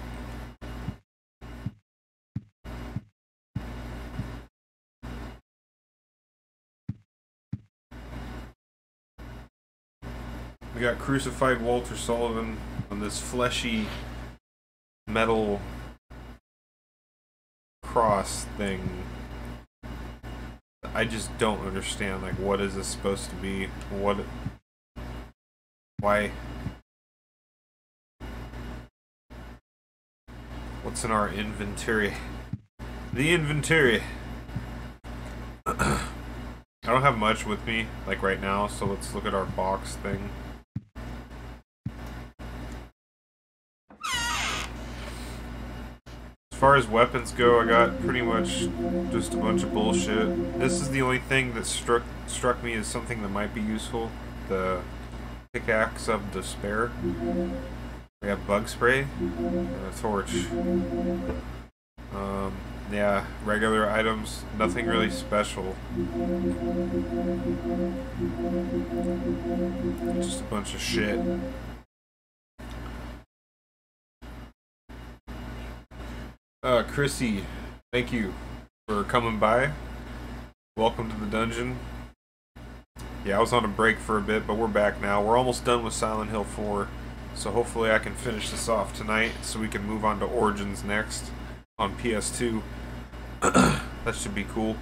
We got crucified Walter Sullivan on this fleshy metal cross thing. I just don't understand, like, what is this supposed to be? What... Why? What's in our inventory? The inventory! I don't have much with me, like, right now, so let's look at our box thing. As far as weapons go, I got pretty much just a bunch of bullshit. This is the only thing that struck me as something that might be useful. The pickaxe of despair. We have bug spray, and a torch. Yeah, regular items, nothing really special. Just a bunch of shit. Chrissy, thank you for coming by. Welcome to the dungeon. Yeah, I was on a break for a bit, but we're back now. We're almost done with Silent Hill 4, so hopefully I can finish this off tonight so we can move on to Origins next on PS2. That should be cool.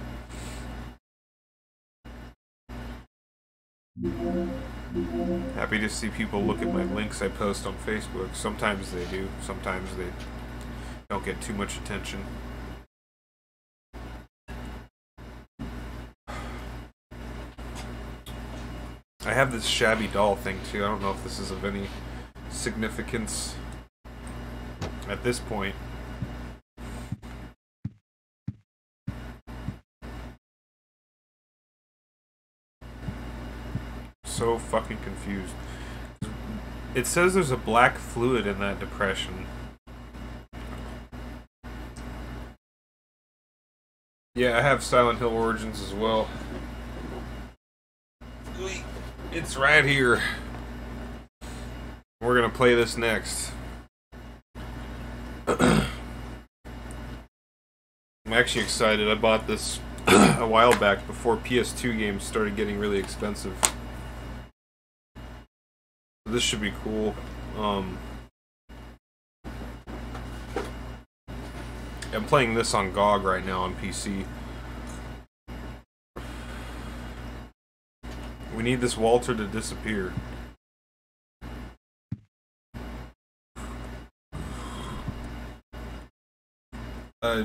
Happy to see people look at my links I post on Facebook. Sometimes they do, sometimes they don't get too much attention. I have this shabby doll thing too. I don't know if this is of any significance at this point. So fucking confused. It says there's a black fluid in that depression. Yeah, I have Silent Hill Origins as well. It's right here. We're gonna play this next. I'm actually excited. I bought this a while back before PS2 games started getting really expensive. This should be cool. I'm playing this on GOG right now on PC. We need this Walter to disappear. Uh,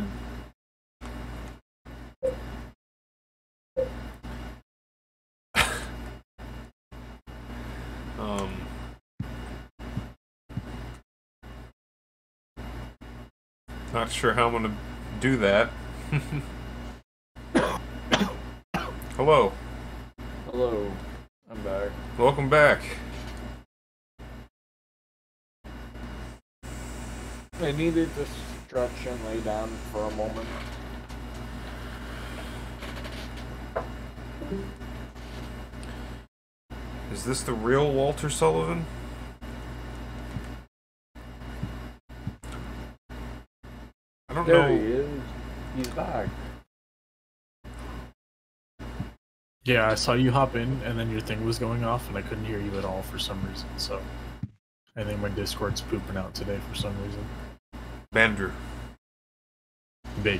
um, not sure how I'm gonna do that. Hello. Hello. I'm back. Welcome back. I needed to stretch and lay down for a moment. Is this the real Walter Sullivan? I don't There know. he is. He's back. Yeah, I saw you hop in, and then your thing was going off, and I couldn't hear you at all for some reason. So, I think my Discord's pooping out today for some reason. Bandrew. Big.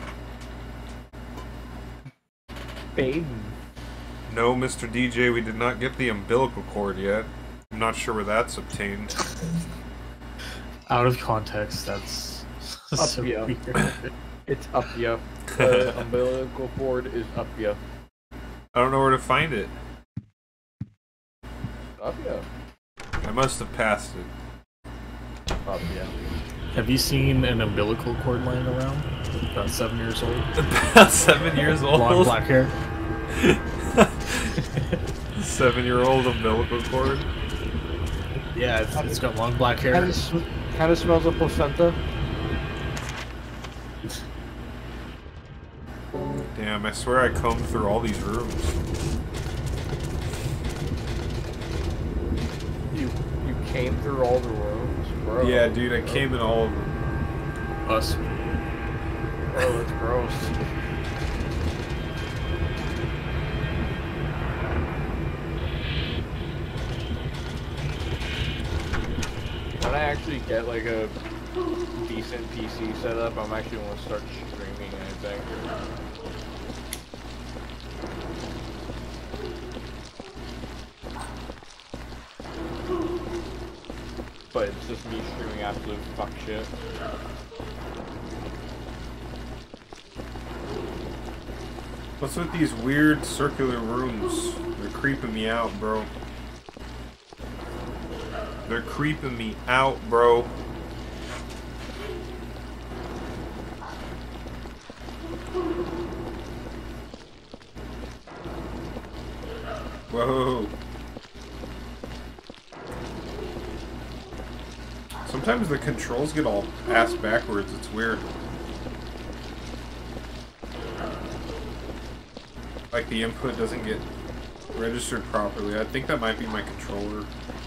Baden. No, Mr. DJ, we did not get the umbilical cord yet. I'm not sure where that's obtained. Out of context, that's Up so ya. weird. It's up ya. The umbilical cord is up ya. I don't know where to find it. Up ya. I must have passed it. Up ya. Have you seen an umbilical cord lying around? About 7 years old. About 7 years old. Long black hair. 7-year-old umbilical cord. Yeah, it's got long black hair. Kind of smells of placenta. Damn, I swear I combed through all these rooms. You came through all the rooms, bro. Yeah, dude, I came in all of them. Us. Bro, that's gross. When I actually get like a decent PC setup, I'm actually gonna start streaming, I think. But it's just me streaming absolute fuck shit. What's with these weird circular rooms? They're creeping me out, bro. They're creeping me out, bro. Whoa. Sometimes the controls get all ass backwards. It's weird. Like the input doesn't get registered properly. I think that might be my controller.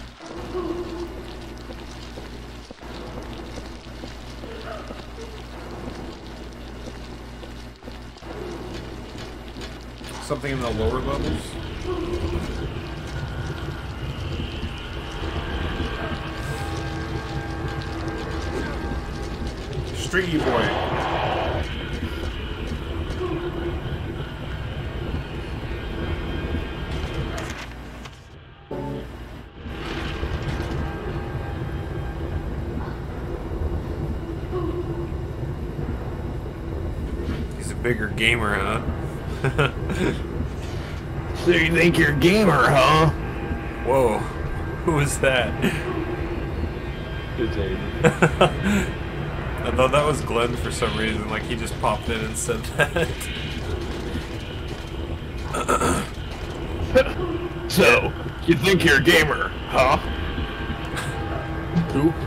Something in the lower levels? Stringy boy. He's a bigger gamer, huh? So you think you're a gamer, huh? Whoa. Who was that? It's Aiden. I thought that was Glenn for some reason, like he just popped in and said that. So, you think you're a gamer, huh? Who?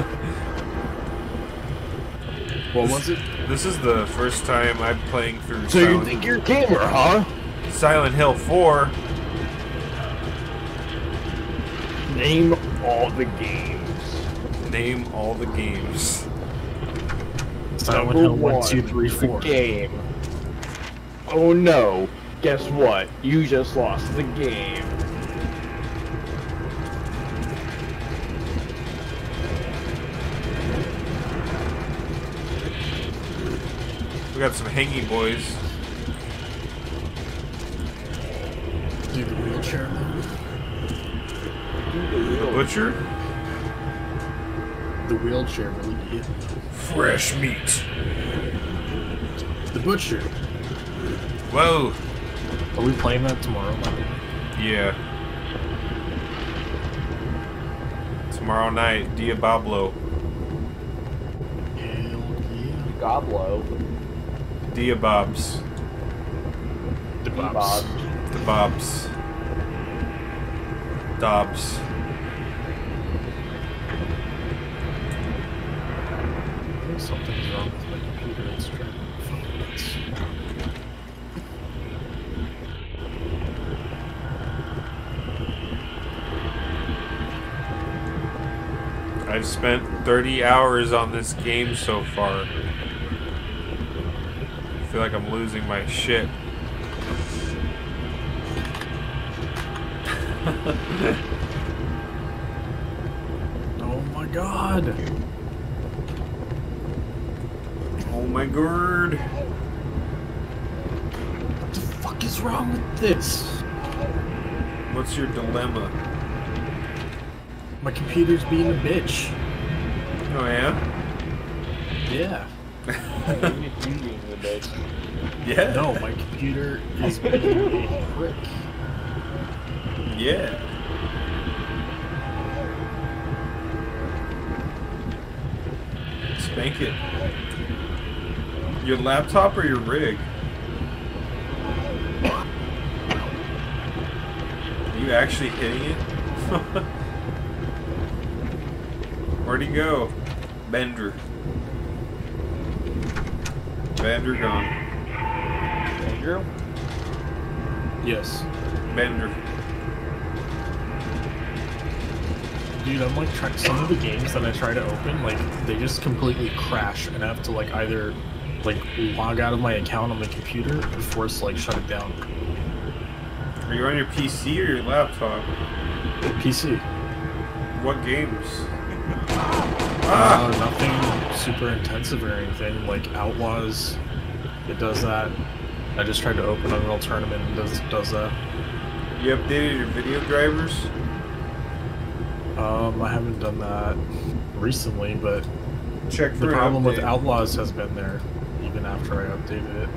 What was it? This is the first time I'm playing through So you think you're a gamer, huh? Silent Hill 4. Name all the games. Name all the games. Silent Number Hill 1, one, 2, 3, the 4. game. Oh no, guess what? You just lost the game. We got some hangy boys. Do the wheelchair move. The butcher. The wheelchair really hit. Fresh meat. Butcher. Whoa. Are we playing that tomorrow? By the way? Yeah. Tomorrow night, Diablo. Hell yeah. Goblo. Diabobs. The Bob. Bobs. The Bobs. Dobbs. I think something's wrong with my computer. It's driving me fucking nuts. I've spent 30 hours on this game so far. I feel like I'm losing my shit. Oh my god! Oh my god. What the fuck is wrong with this? What's your dilemma? My computer's being a bitch. Oh yeah? Yeah. Maybe it's you being the bitch. Yeah. No, my computer is being a prick. Yeah. Spank it. Your laptop or your rig? Are you actually hitting it? Where'd he go? Bender. Bender gone. Andrew? Yes. Bender. Dude, I'm like trying some of the games that I try to open, like they just completely crash and I have to like either like log out of my account on the computer or force like shut it down. Are you on your PC or your laptop? PC. What games? Nothing super intensive or anything, like Outlaws, it does that. I just tried to open Unreal Tournament and does that. You updated your video drivers? I haven't done that recently, but Check for the an problem with update. Outlaws has been there even after I updated it.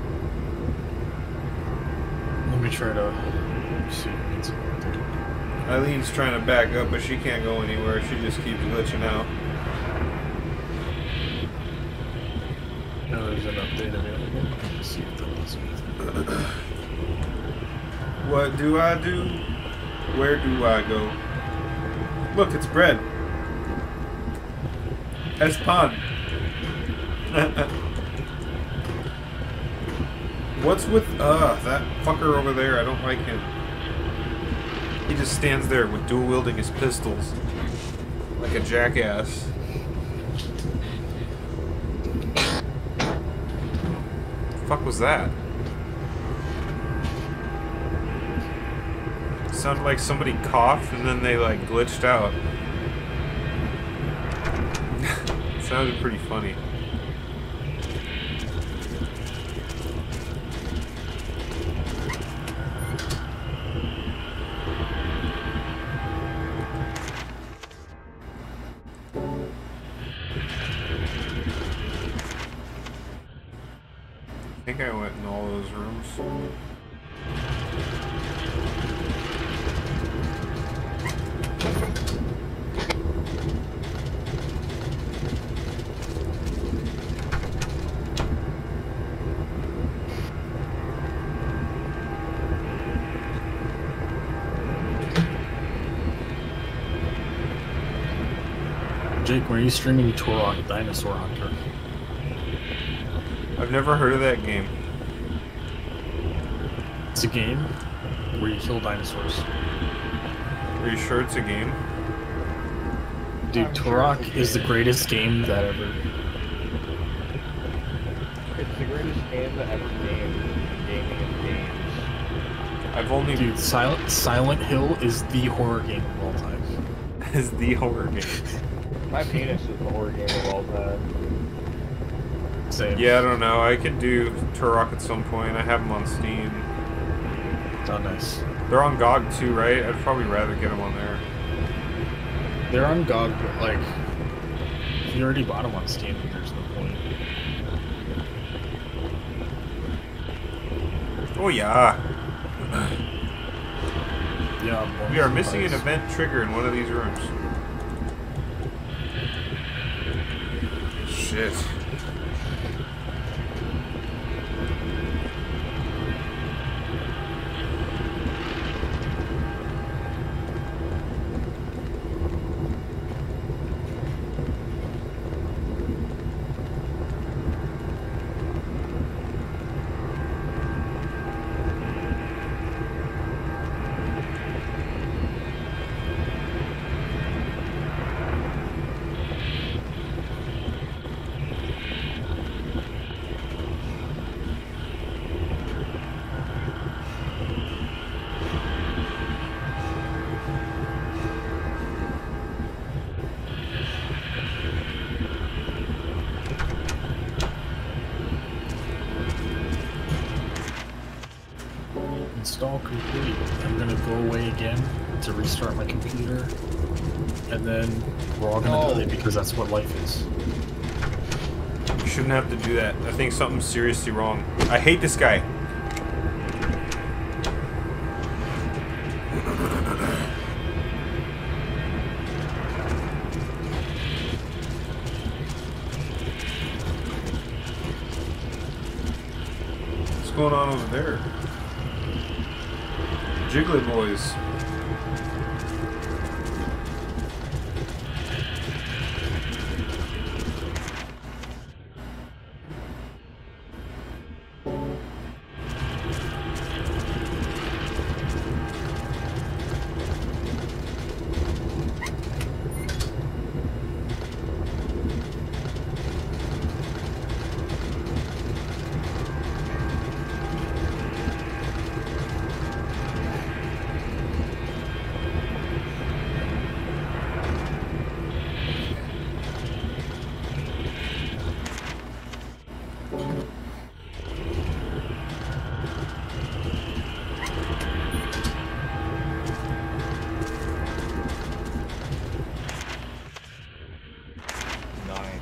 Let me try to see if it needs an update. Eileen's trying to back up, but she can't go anywhere. She just keeps glitching out. No, there's an update available. Let's see if that does anything. What do I do? Where do I go? Look, it's bread. Espan. What's with that fucker over there? I don't like him. He just stands there with dual wielding his pistols like a jackass. The fuck was that? Sounded like somebody coughed and then they like glitched out. Sounded pretty funny. I think I went in all those rooms. Jake, when are you streaming Turok Dinosaur Hunter? I've never heard of that game. It's a game where you kill dinosaurs. Are you sure it's a game? Dude, I'm sure Turok it's a is the game. greatest game that ever. It's the greatest game that ever made in gaming and games. I've only Dude, Silent Hill is the horror game of all time. is the horror game. My penis is the horror game of all time. Same. Yeah, I don't know. I could do Turok at some point. I have them on Steam. Oh, nice. They're on GOG too, right? I'd probably rather get them on there. They're on GOG, but like, if you already bought them on Steam, then there's no point. Oh yeah. Yeah. We are missing an event trigger in one of these rooms. Shit. Install complete. I'm gonna go away again to restart my computer, and then we're all gonna die because that's what life is. You shouldn't have to do that. I think something's seriously wrong. I hate this guy. What's going on over there? Jiggly boys. Nice.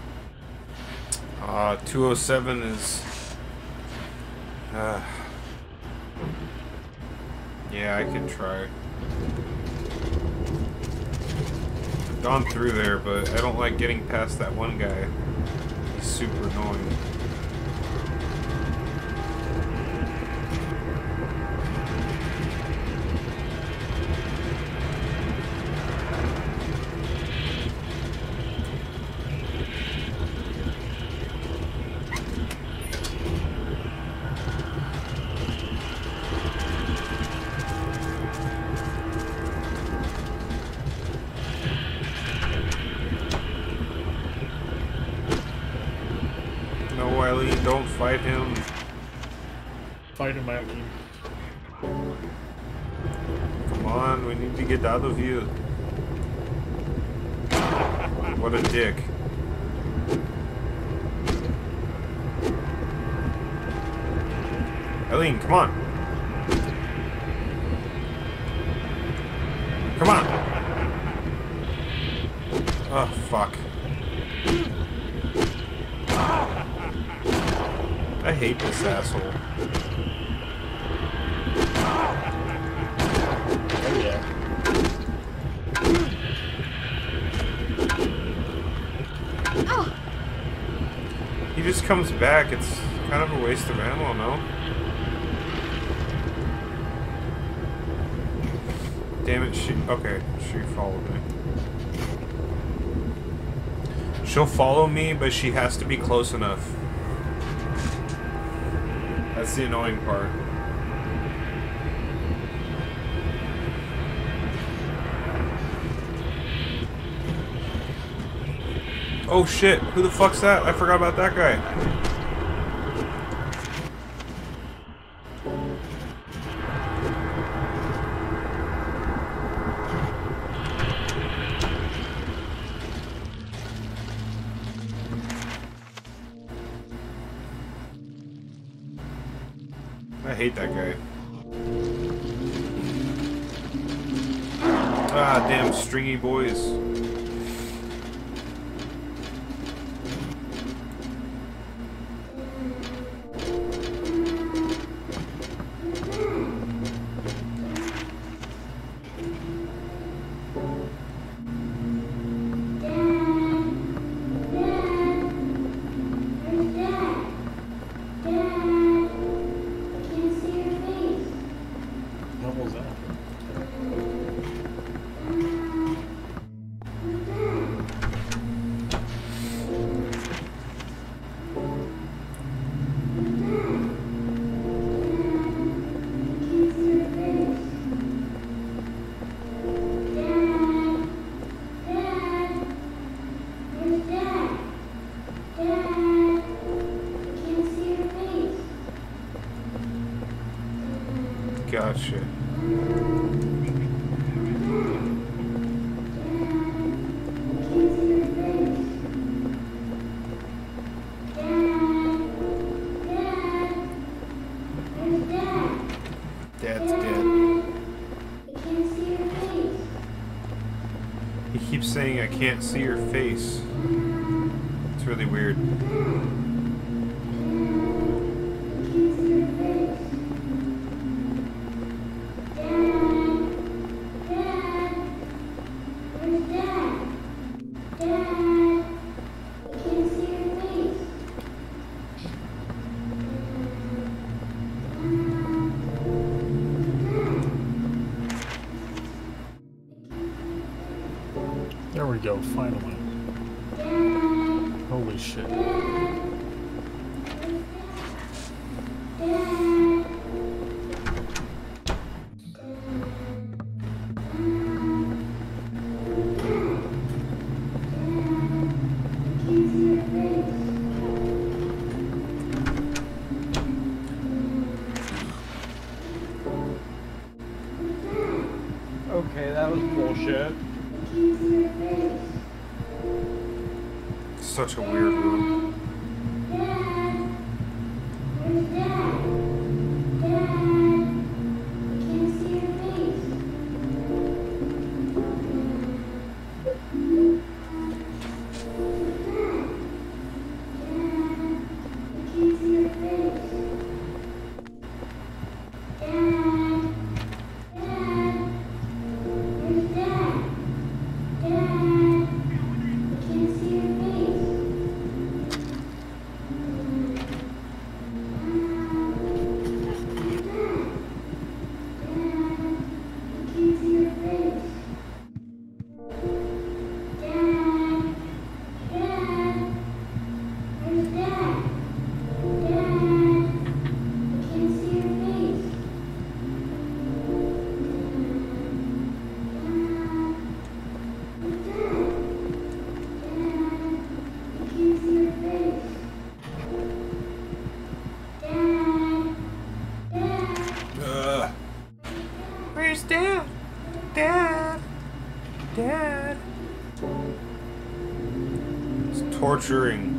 207 is... yeah, I can try. I've gone through there, but I don't like getting past that one guy. He's super annoying. No, Eileen, don't fight him. Fight him, Eileen. Come on, we need to get out of here. What a dick. Eileen, come on. Come on. Oh, fuck. I hate this asshole. Oh yeah. He just comes back. It's kind of a waste of ammo, no? Damn it, okay, she followed me. She'll follow me, but she has to be close enough. That's the annoying part. Oh shit, who the fuck's that? I forgot about that guy. I hate that guy. Ah, damn stringy boys. What was that? Gotcha. Dad's dead. He keeps saying I can't see your face. It's really weird. There we go, finally. Holy shit. Okay, that was bullshit. Such a weird room. Where's Dad? Dad? Dad? It's torturing.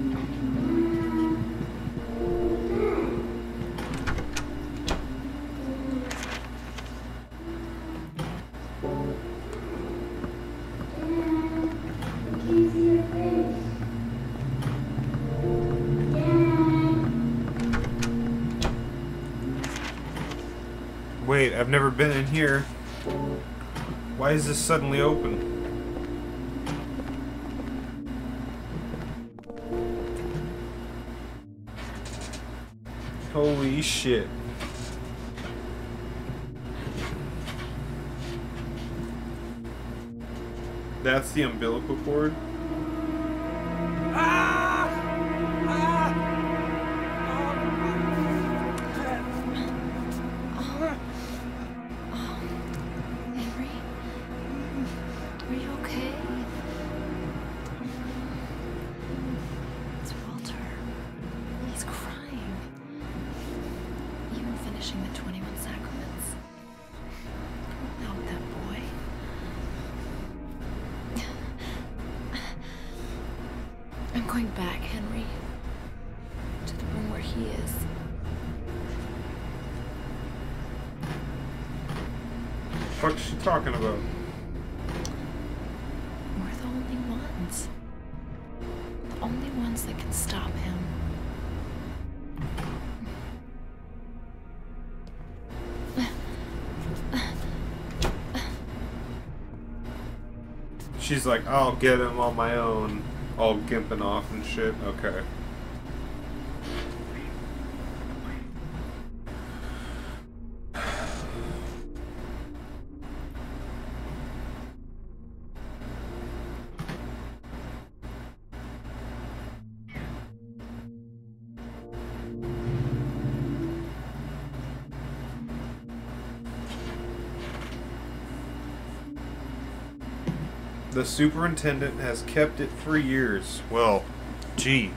Wait, I've never been in here. Why is this suddenly open? Holy shit. That's the umbilical cord? Henry? Are you okay? It's Walter. He's crying. Even finishing the 21 sacraments. Help that boy. I'm going back, Henry. To the room where he is. What's she talking about? We're the only ones. The only ones that can stop him. She's like, I'll get him on my own. All gimping off and shit. Okay. The superintendent has kept it for years. Well, gee.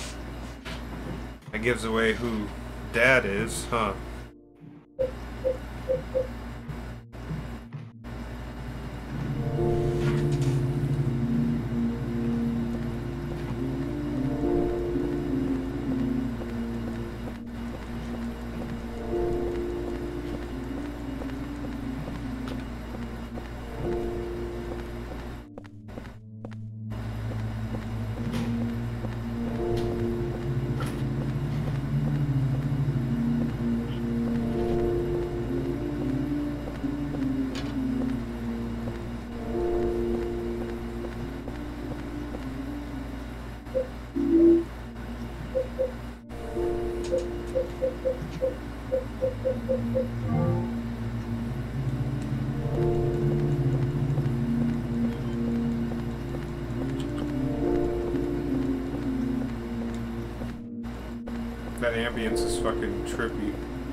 That gives away who Dad is, huh? That ambience is fucking trippy.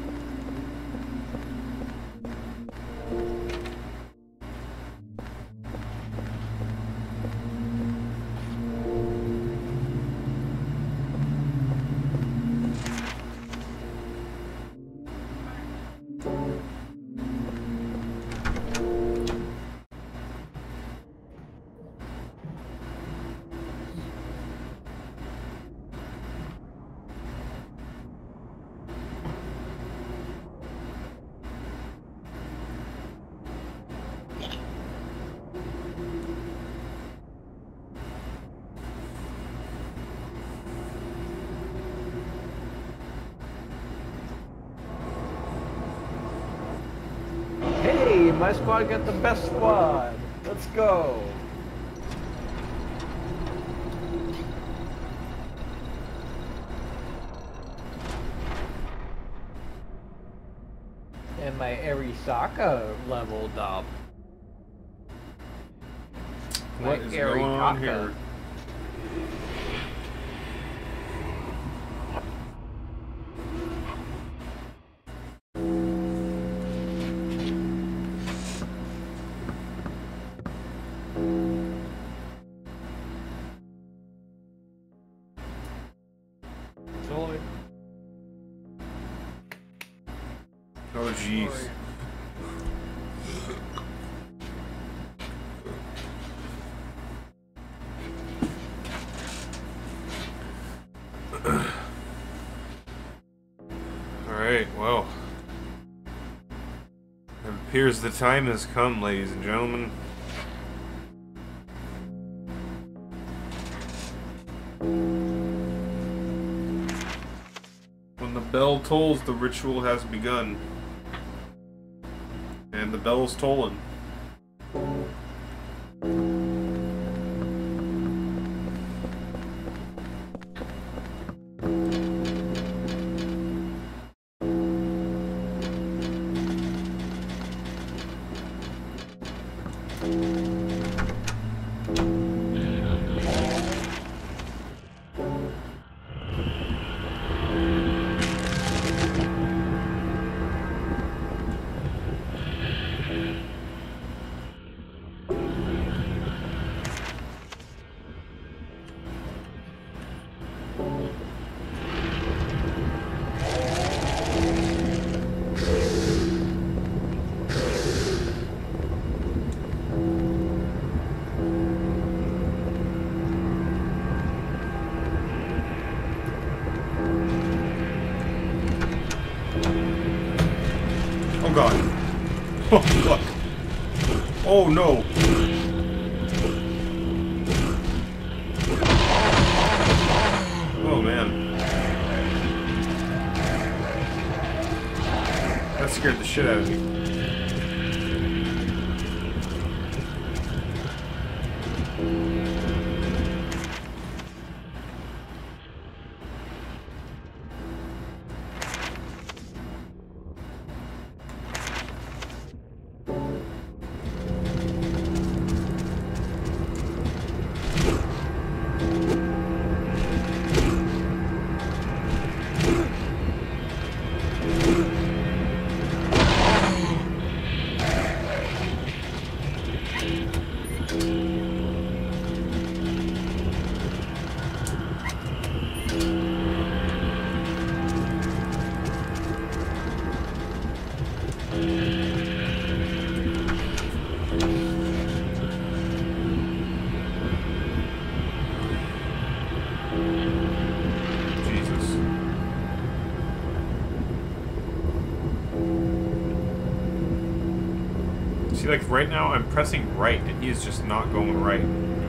Hey, my squad got the best squad. Let's go. And my Arisaka leveled up. What is going on here? Oh jeez. Alright, well. It appears the time has come, ladies and gentlemen. When the bell tolls, the ritual has begun. And the bell's tolling. Oh god. Oh fuck. Oh no. Oh man. That scared the shit out of me. See, like, right now I'm pressing right, and he is just not going right.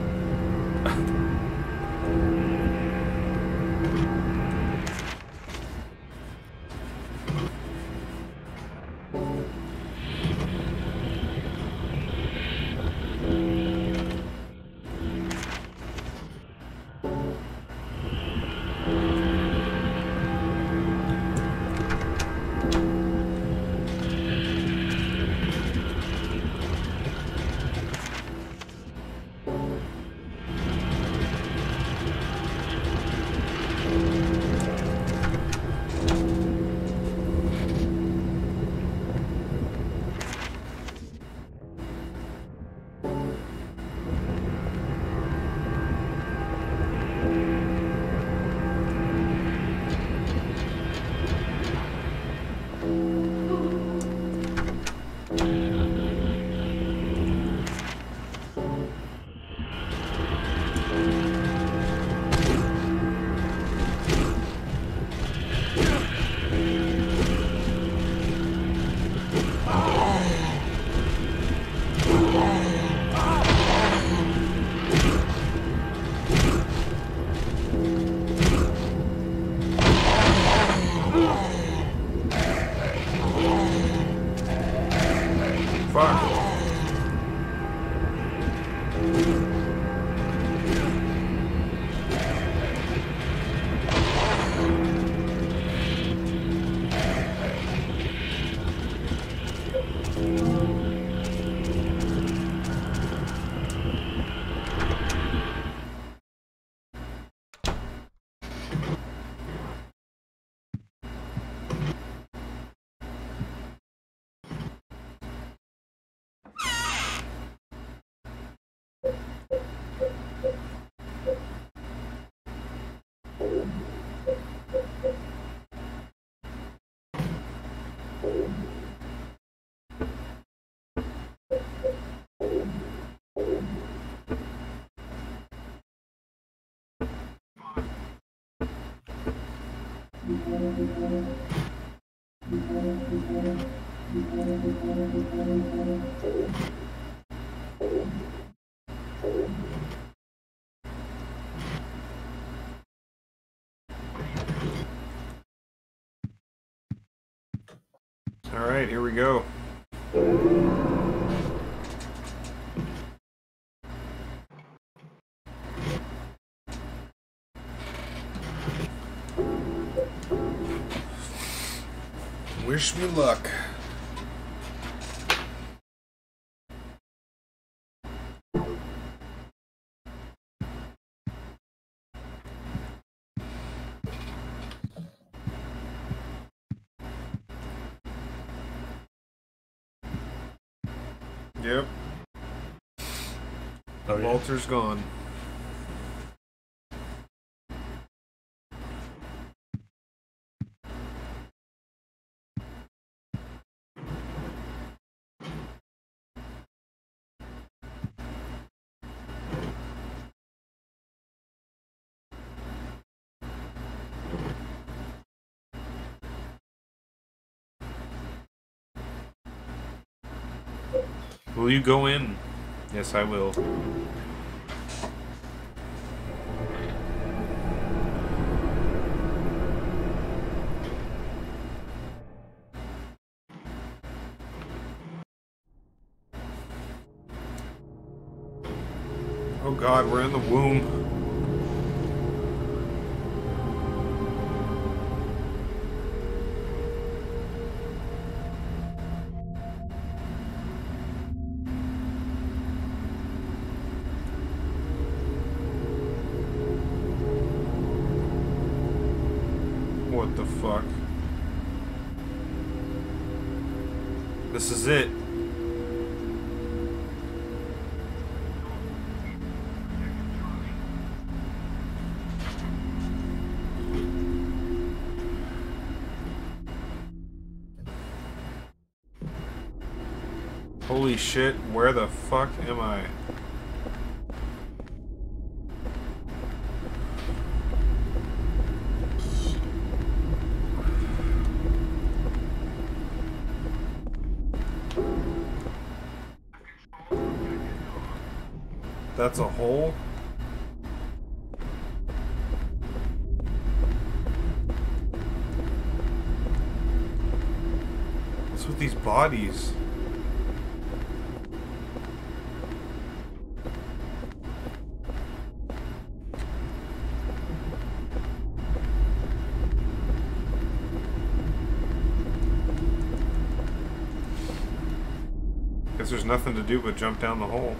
Alright, here we go. Wish me luck. Yep. Oh, yeah. Walter's gone. Will you go in? Yes, I will. Oh God, we're in the womb. What the fuck? This is it. Holy shit, where the fuck am I? That's a hole? What's with these bodies? Guess there's nothing to do but jump down the hole.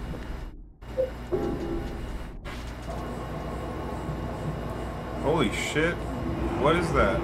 Holy shit. What is that?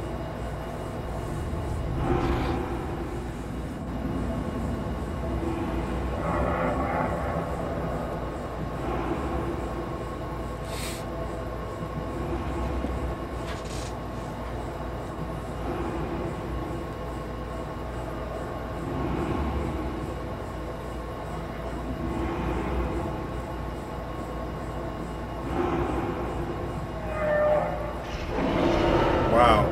Wow.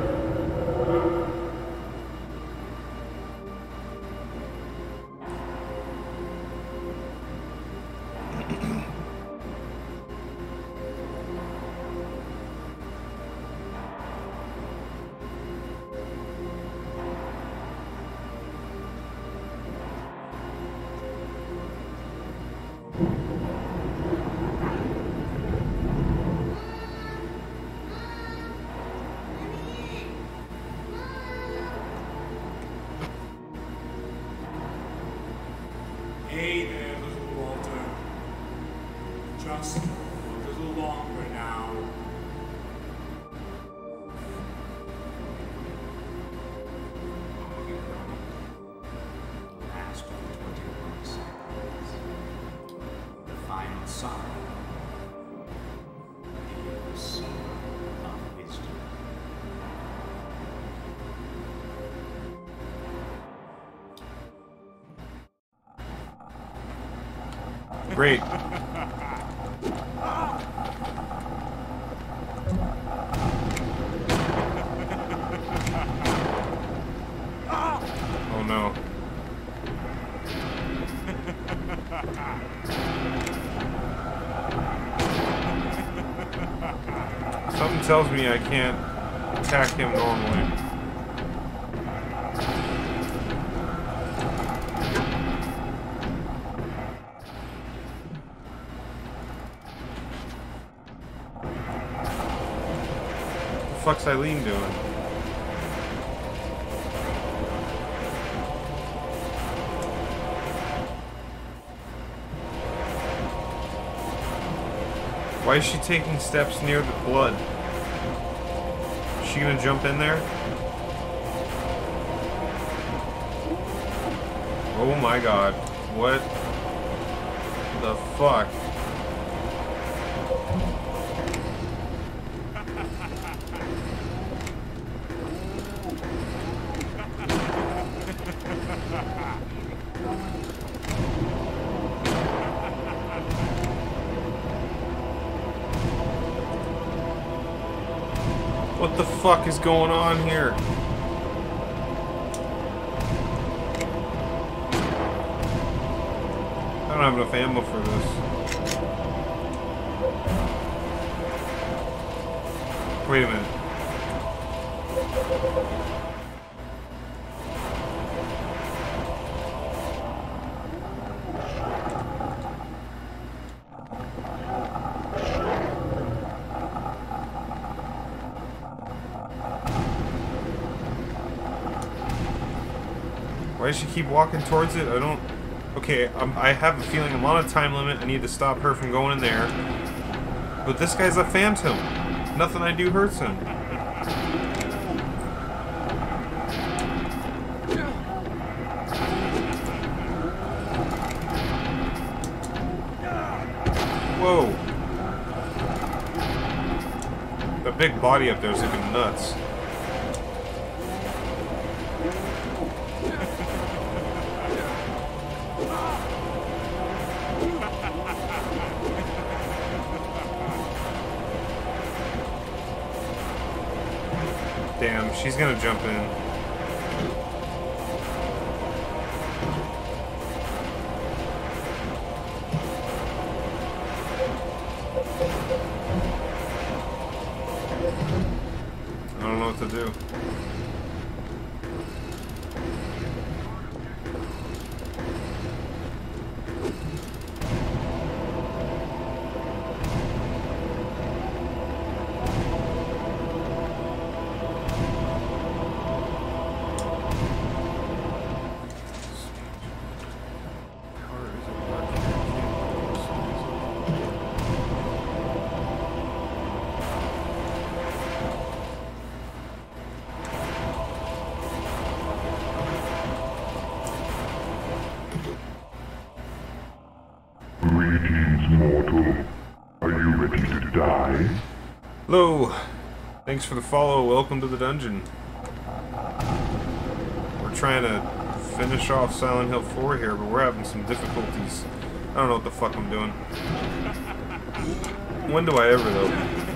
Hey there, little Walter. Just a little longer now. Last 21 seconds. The final sign. The sword of wisdom. Great. Oh no. Something tells me I can't attack him normally. What the fuck's Eileen doing? Why is she taking steps near the blood? Is she gonna jump in there? Oh my god. What the fuck? What the fuck is going on here? I don't have enough ammo for this. Wait a minute. Why does she keep walking towards it? I don't... Okay, I have a feeling I'm on a time limit. I need to stop her from going in there. But this guy's a phantom. Nothing I do hurts him. Whoa. That big body up there is looking nuts. Damn, she's gonna jump in. what to do. Greetings, mortal. Are you ready to die? Hello. Thanks for the follow. Welcome to the dungeon. We're trying to finish off Silent Hill 4 here, but we're having some difficulties. I don't know what the fuck I'm doing. When do I ever, though?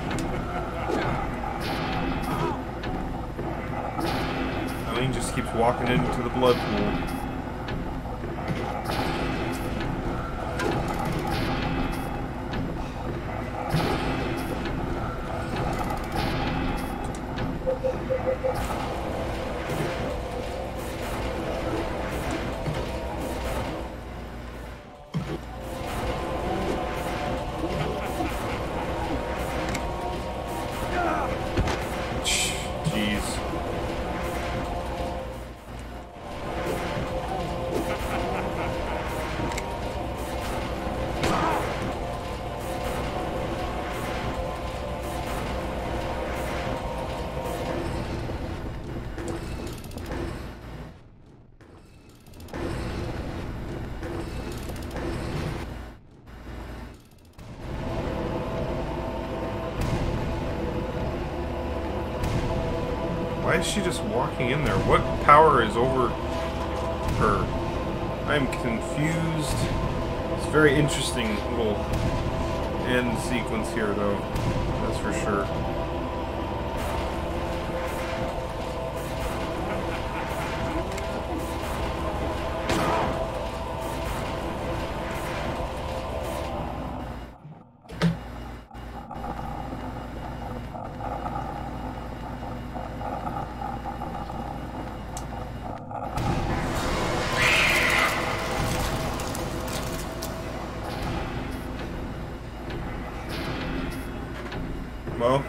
Eileen just keeps walking into the blood pool. Jeez. Why is she just walking in there? What power is over her? I'm confused. It's a very interesting little end sequence here, though. That's for sure. Well,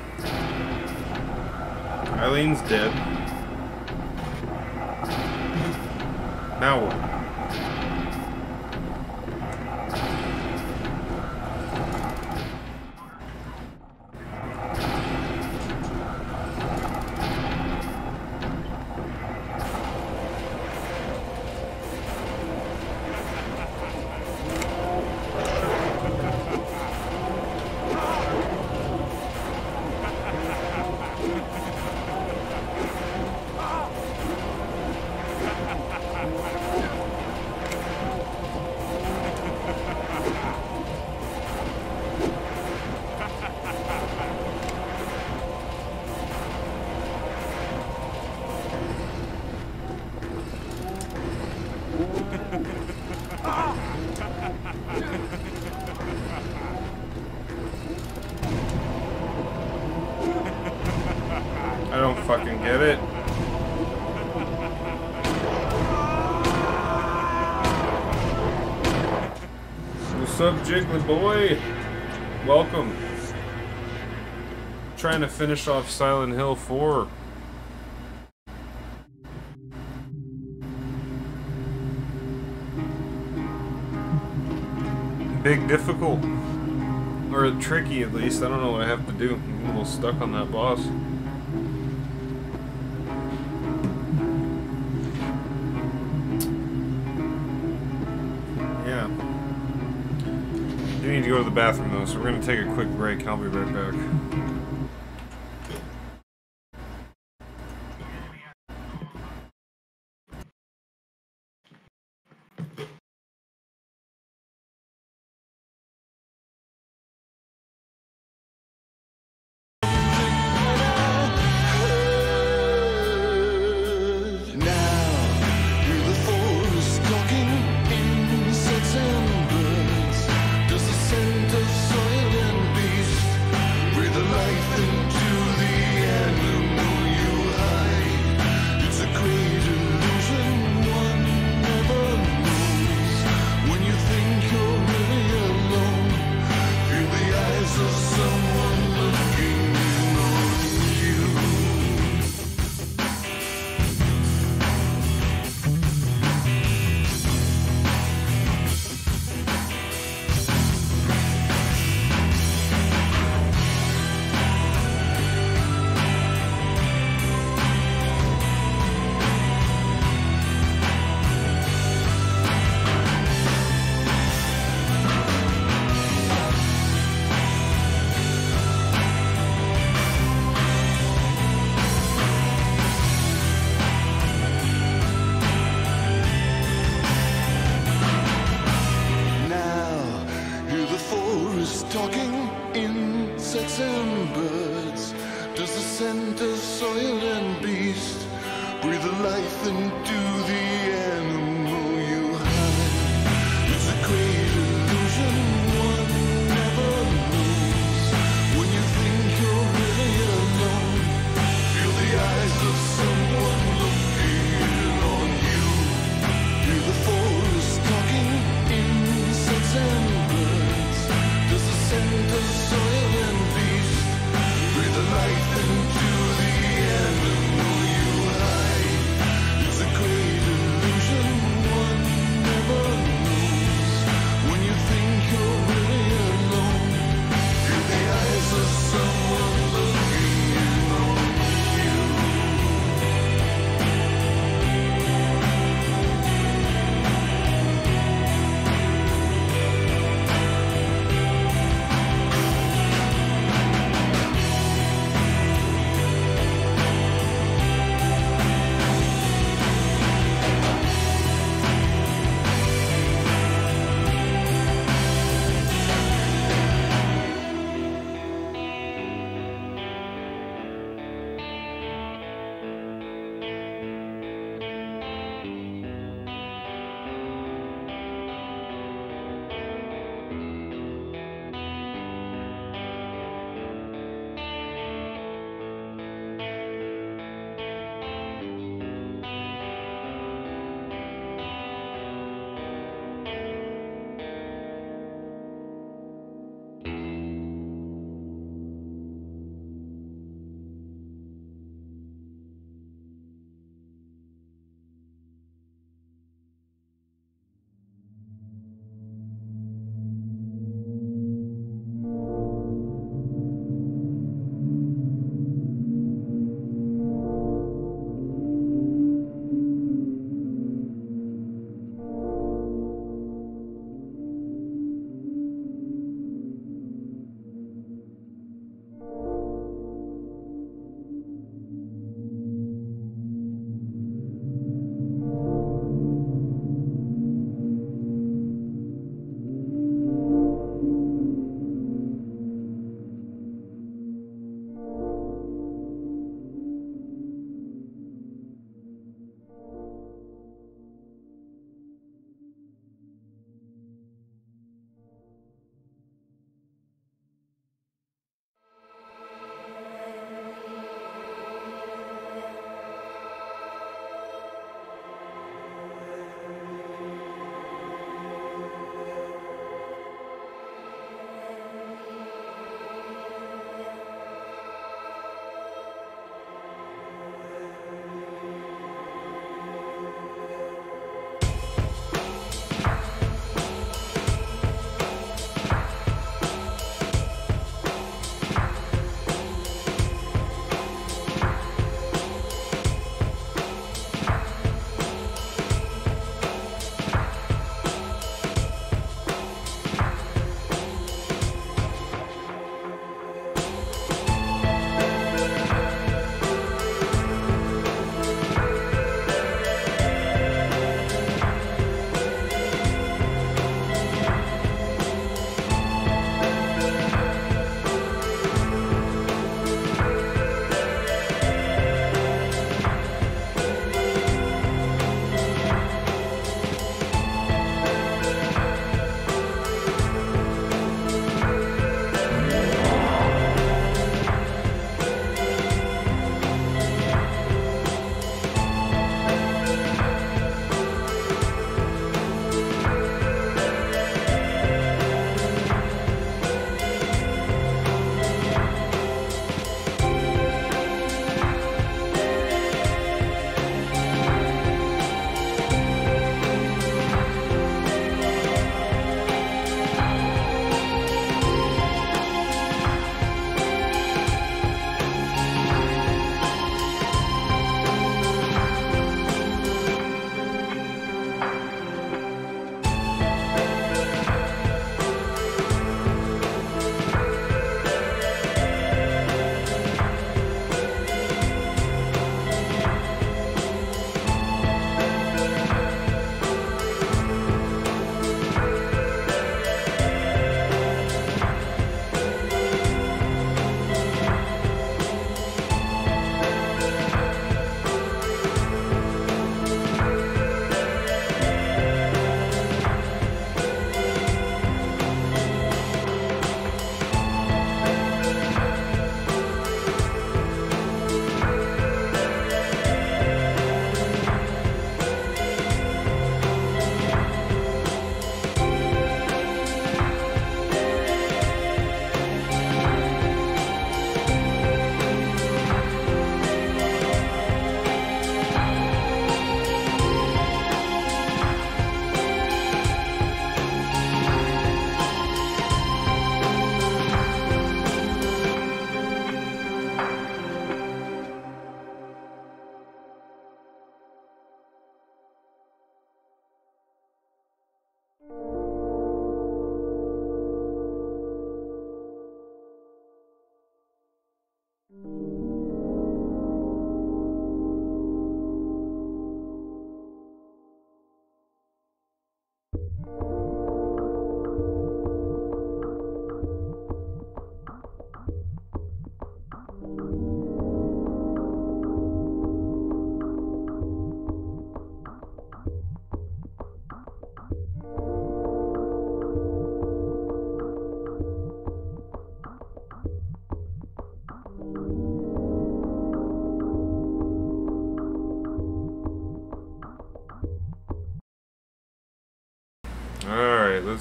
Eileen's dead. Now what? I don't fucking get it. What's up, Jiggly boy? Welcome. Trying to finish off Silent Hill 4. Big difficult. Or tricky, at least. I don't know what I have to do. I'm a little stuck on that boss. Yeah. I do need to go to the bathroom, though, so we're going to take a quick break, and I'll be right back. Does the scent of soil and beef breathe the life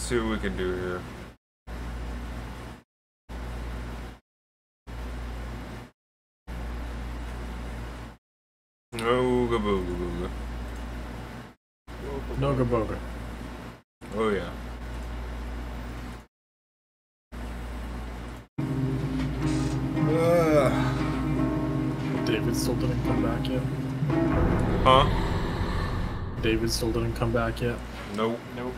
Let's see what we can do here. Ooga booga booga. Noga boga. Oh yeah. David still didn't come back yet. Huh? David still didn't come back yet. Nope. Nope.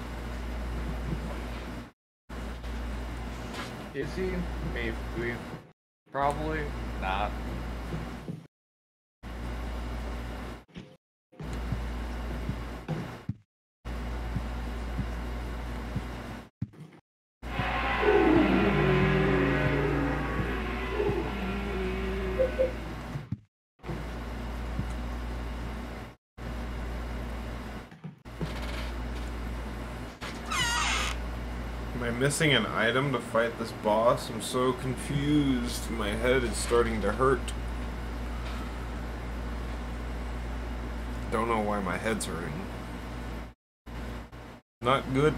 Is he? Maybe. Probably not. Am I missing an item to fight this boss? I'm so confused. My head is starting to hurt. Don't know why my head's hurting. Not good.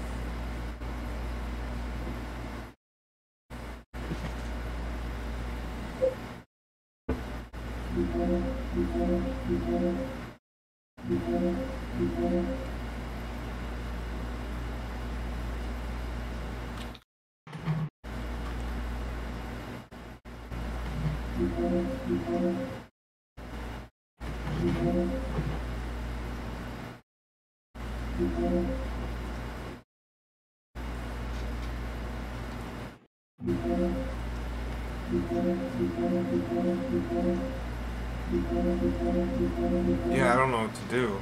Yeah, I don't know what to do.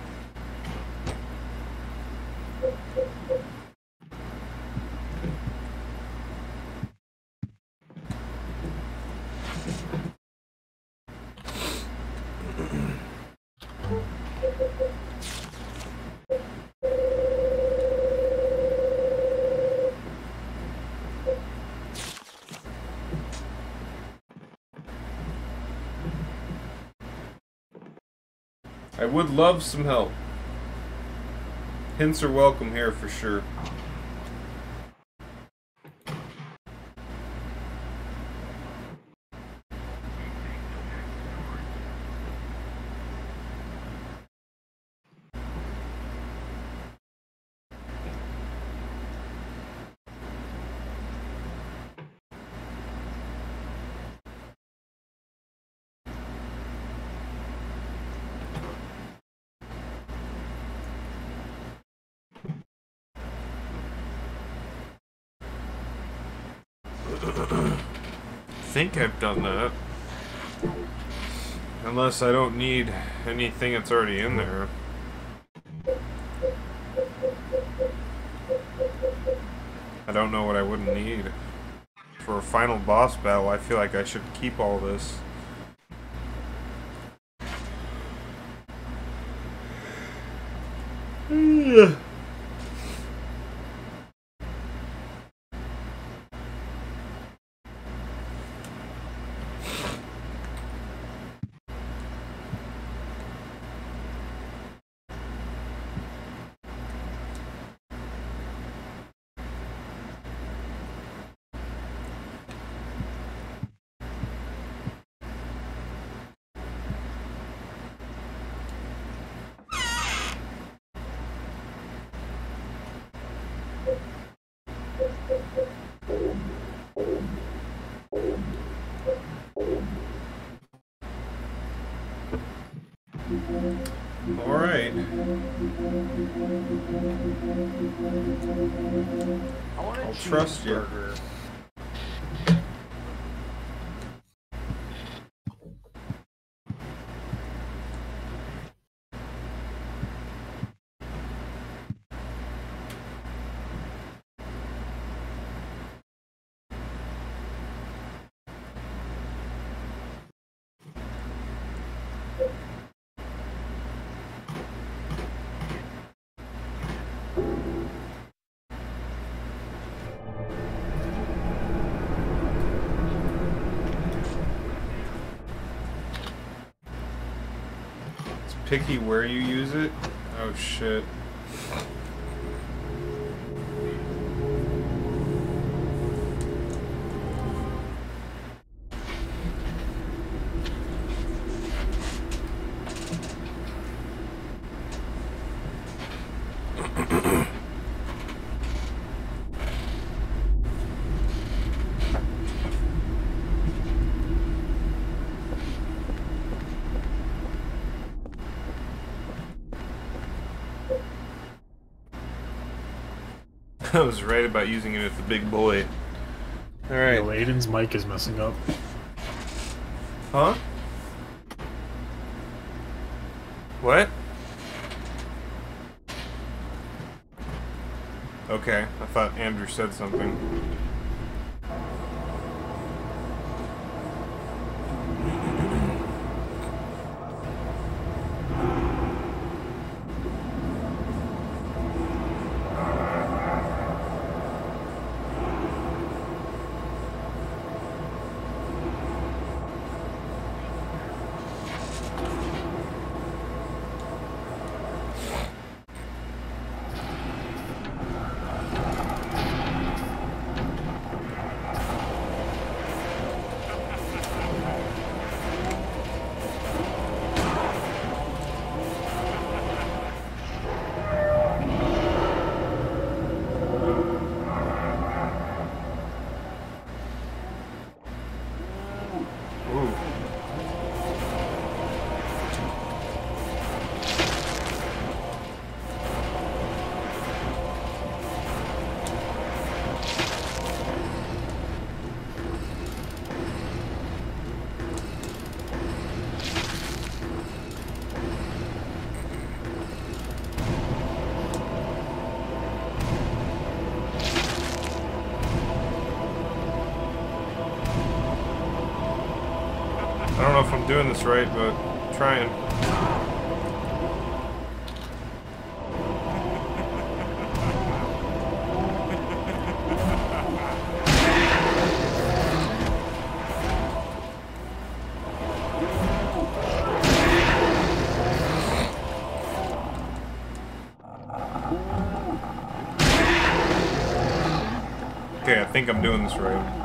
I would love some help. Hints are welcome here for sure. I think I've done that. Unless I don't need anything that's already in there. I don't know what I wouldn't need. For a final boss battle, I feel like I should keep all this. Alright. I'll trust you. Picky where you use it? Oh shit. I was right about using it as the big boy. Yo, Alright. Aiden's mic is messing up. Huh? What? Okay, I thought Andrew said something. I don't know if I'm doing this right, but I'm trying. Okay, I think I'm doing this right.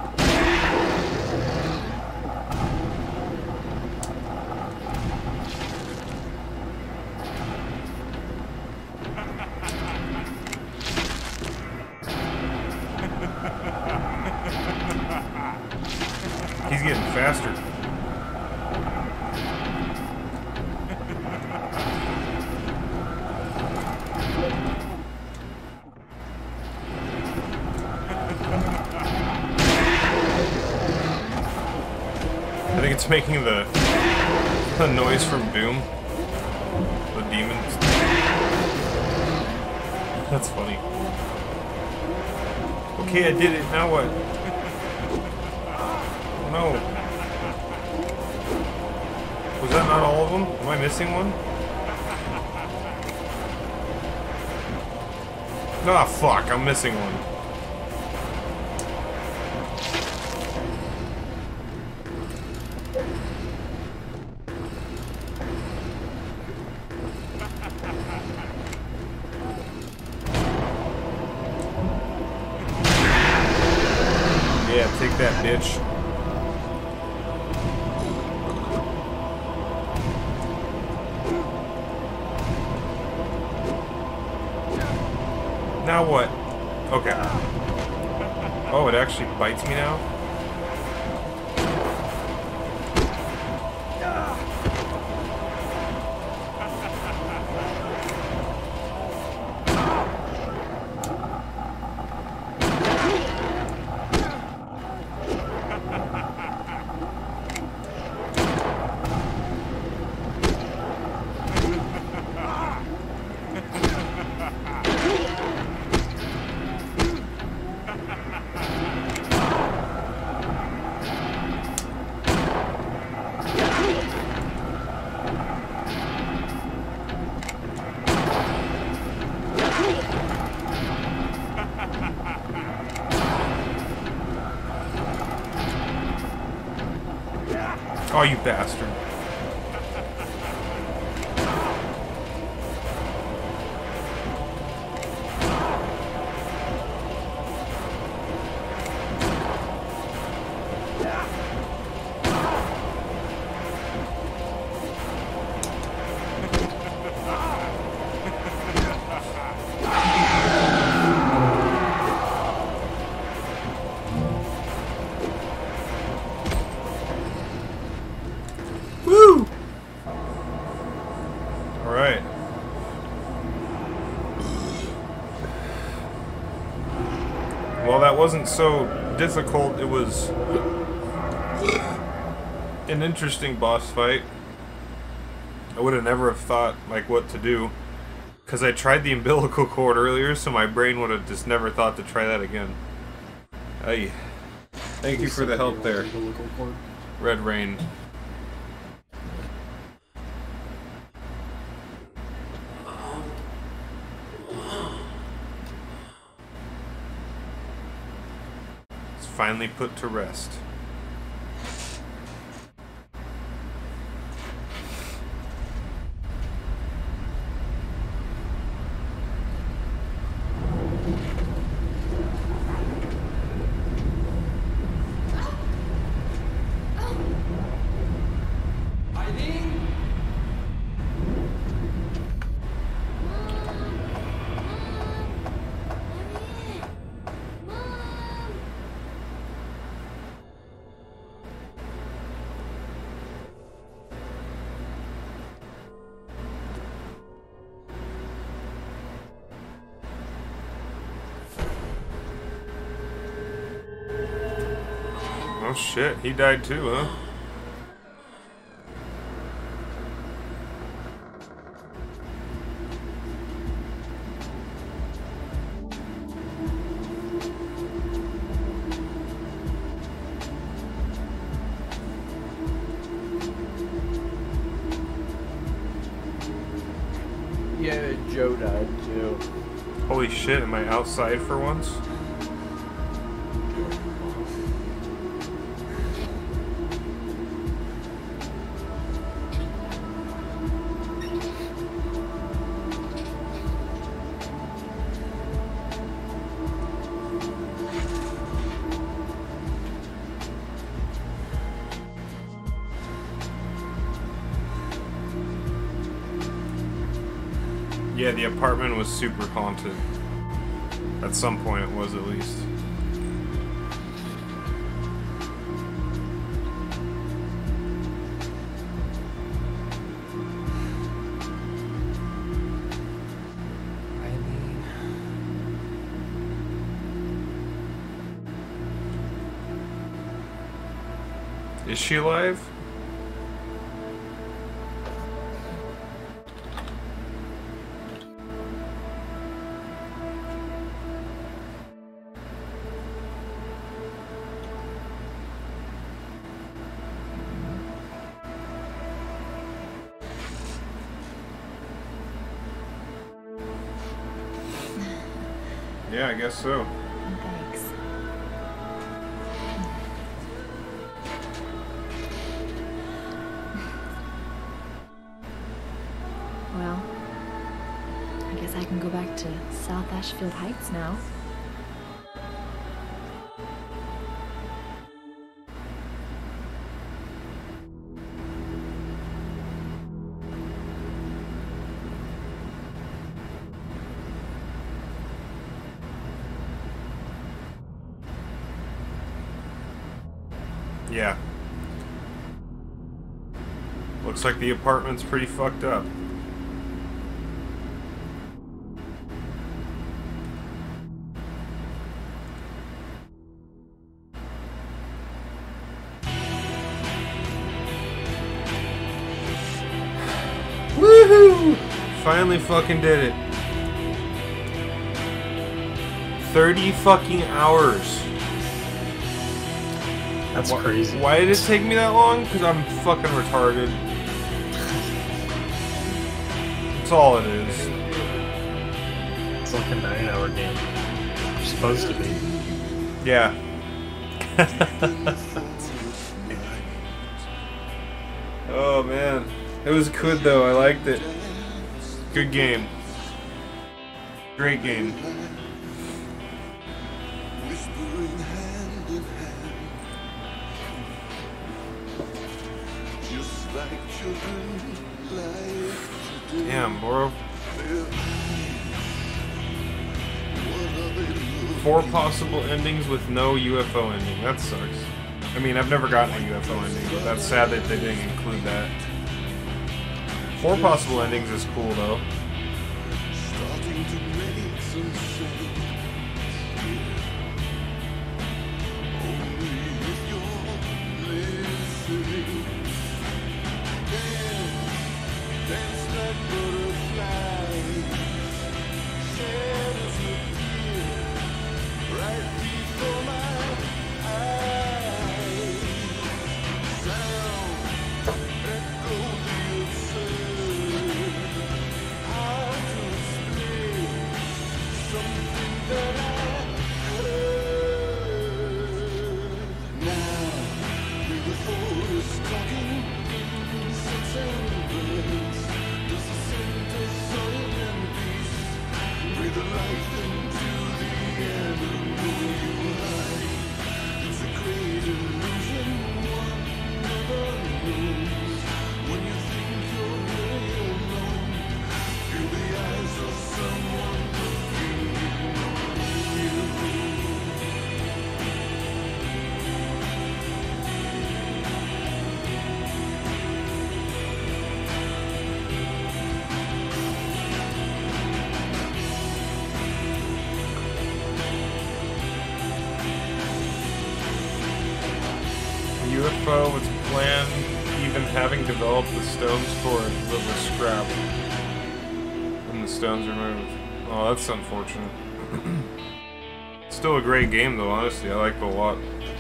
He's getting faster. I think it's making the noise from Doom. The demons. That's funny. Okay, I did it. Now what? No. Was that not all of them? Am I missing one? Ah, fuck. I'm missing one. Yeah, take that, bitch. Now what? Okay. Oh, it actually bites me now? Oh, you bastard. Well, that wasn't so difficult. It was an interesting boss fight. I would have never have thought like what to do, because I tried the umbilical cord earlier, so my brain would have just never thought to try that again. Hey, thank you for the help there, Red Rain. It's finally put to rest. Oh shit, he died too, huh? Yeah, Joe died too. Holy shit, am I outside for once? Yeah, the apartment was super haunted. At some point it was, at least. Is she alive? Yeah, I guess so. Thanks. Well, I guess I can go back to South Ashfield Heights now. Yeah. Looks like the apartment's pretty fucked up. Woohoo! Finally fucking did it. 30 fucking hours. That's crazy. Why did it take me that long? Because I'm fucking retarded. That's all it is. It's like a 9-hour game. You're supposed to be. Yeah. Oh man. It was good though, I liked it. Good game. Great game. Whispering hand in hand, just like children like today. Damn, bro. Their eyes, what are they looking 4 possible endings with no UFO ending. That sucks. I mean, I've never gotten a UFO ending, but that's sad that they didn't include that. 4 possible endings is cool though. starting to make some sense? UFO was planned, even having developed the stones for it, but was scrapped. And the stones removed. Oh, that's unfortunate. Still a great game though, honestly. I liked it a lot.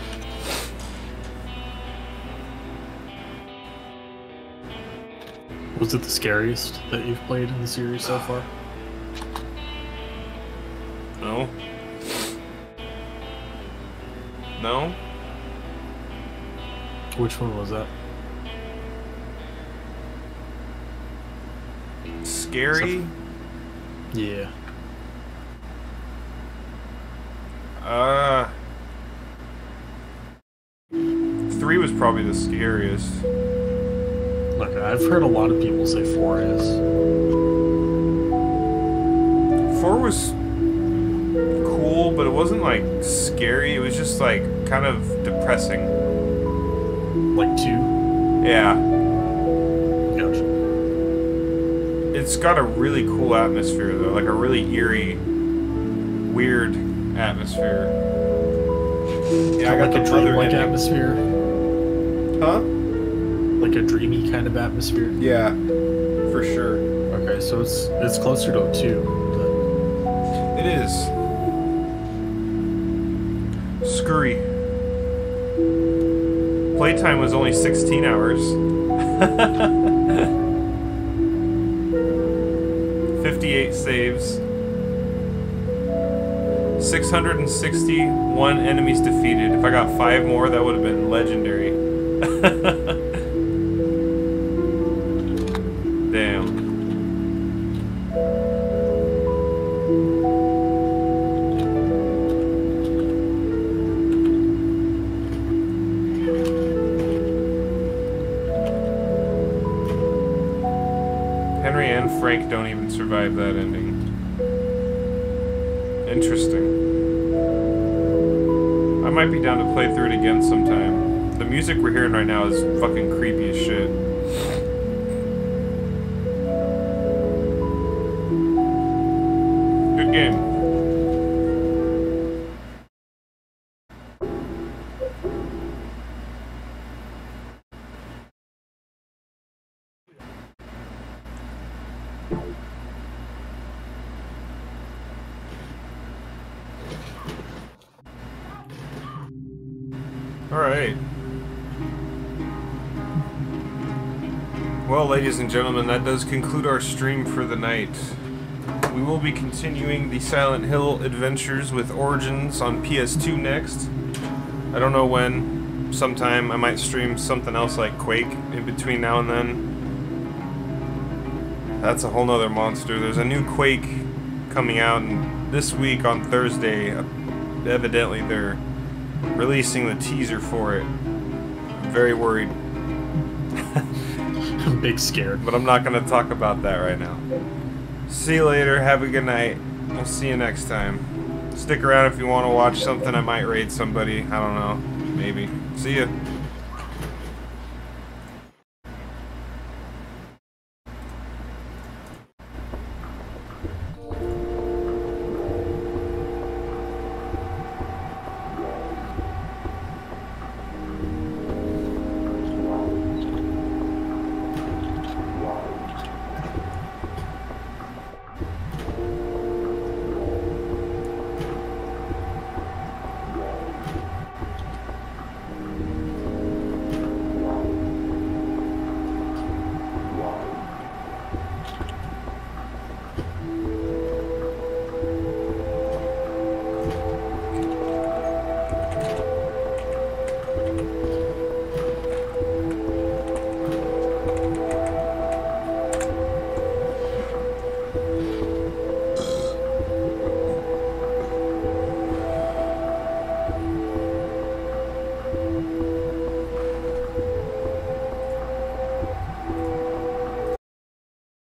Was it the scariest that you've played in the series so far? No. No? Which one was that? Scary? Yeah. 3 was probably the scariest. Look, I've heard a lot of people say 4 is. 4 was cool, but it wasn't like scary. It was just like kind of depressing. Like 2? Yeah. Gotcha. It's got a really cool atmosphere though, like a really eerie, weird atmosphere. Yeah, I got like the a other dreamlike ending. atmosphere. Huh? Like a dreamy kind of atmosphere. Yeah, for sure. Okay, so it's closer to a 2. It is. Scurry. Playtime was only 16 hours. 58 saves. 661 enemies defeated. If I got 5 more, that would have been legendary. Damn. Henry and Frank don't even survive that ending. Interesting. I might be down to play through it again sometime. The music we're hearing right now is fucking creepy as shit. Good game. Alright. Well, ladies and gentlemen, that does conclude our stream for the night. We will be continuing the Silent Hill adventures with Origins on PS2 next. I don't know when. Sometime I might stream something else like Quake in between now and then. That's a whole nother monster. There's a new Quake coming out this week on Thursday. Evidently they're releasing the teaser for it. I'm very worried. I'm big scared. But I'm not going to talk about that right now. See you later. Have a good night. We'll see you next time. Stick around if you want to watch something. I might raid somebody. I don't know. Maybe. See ya.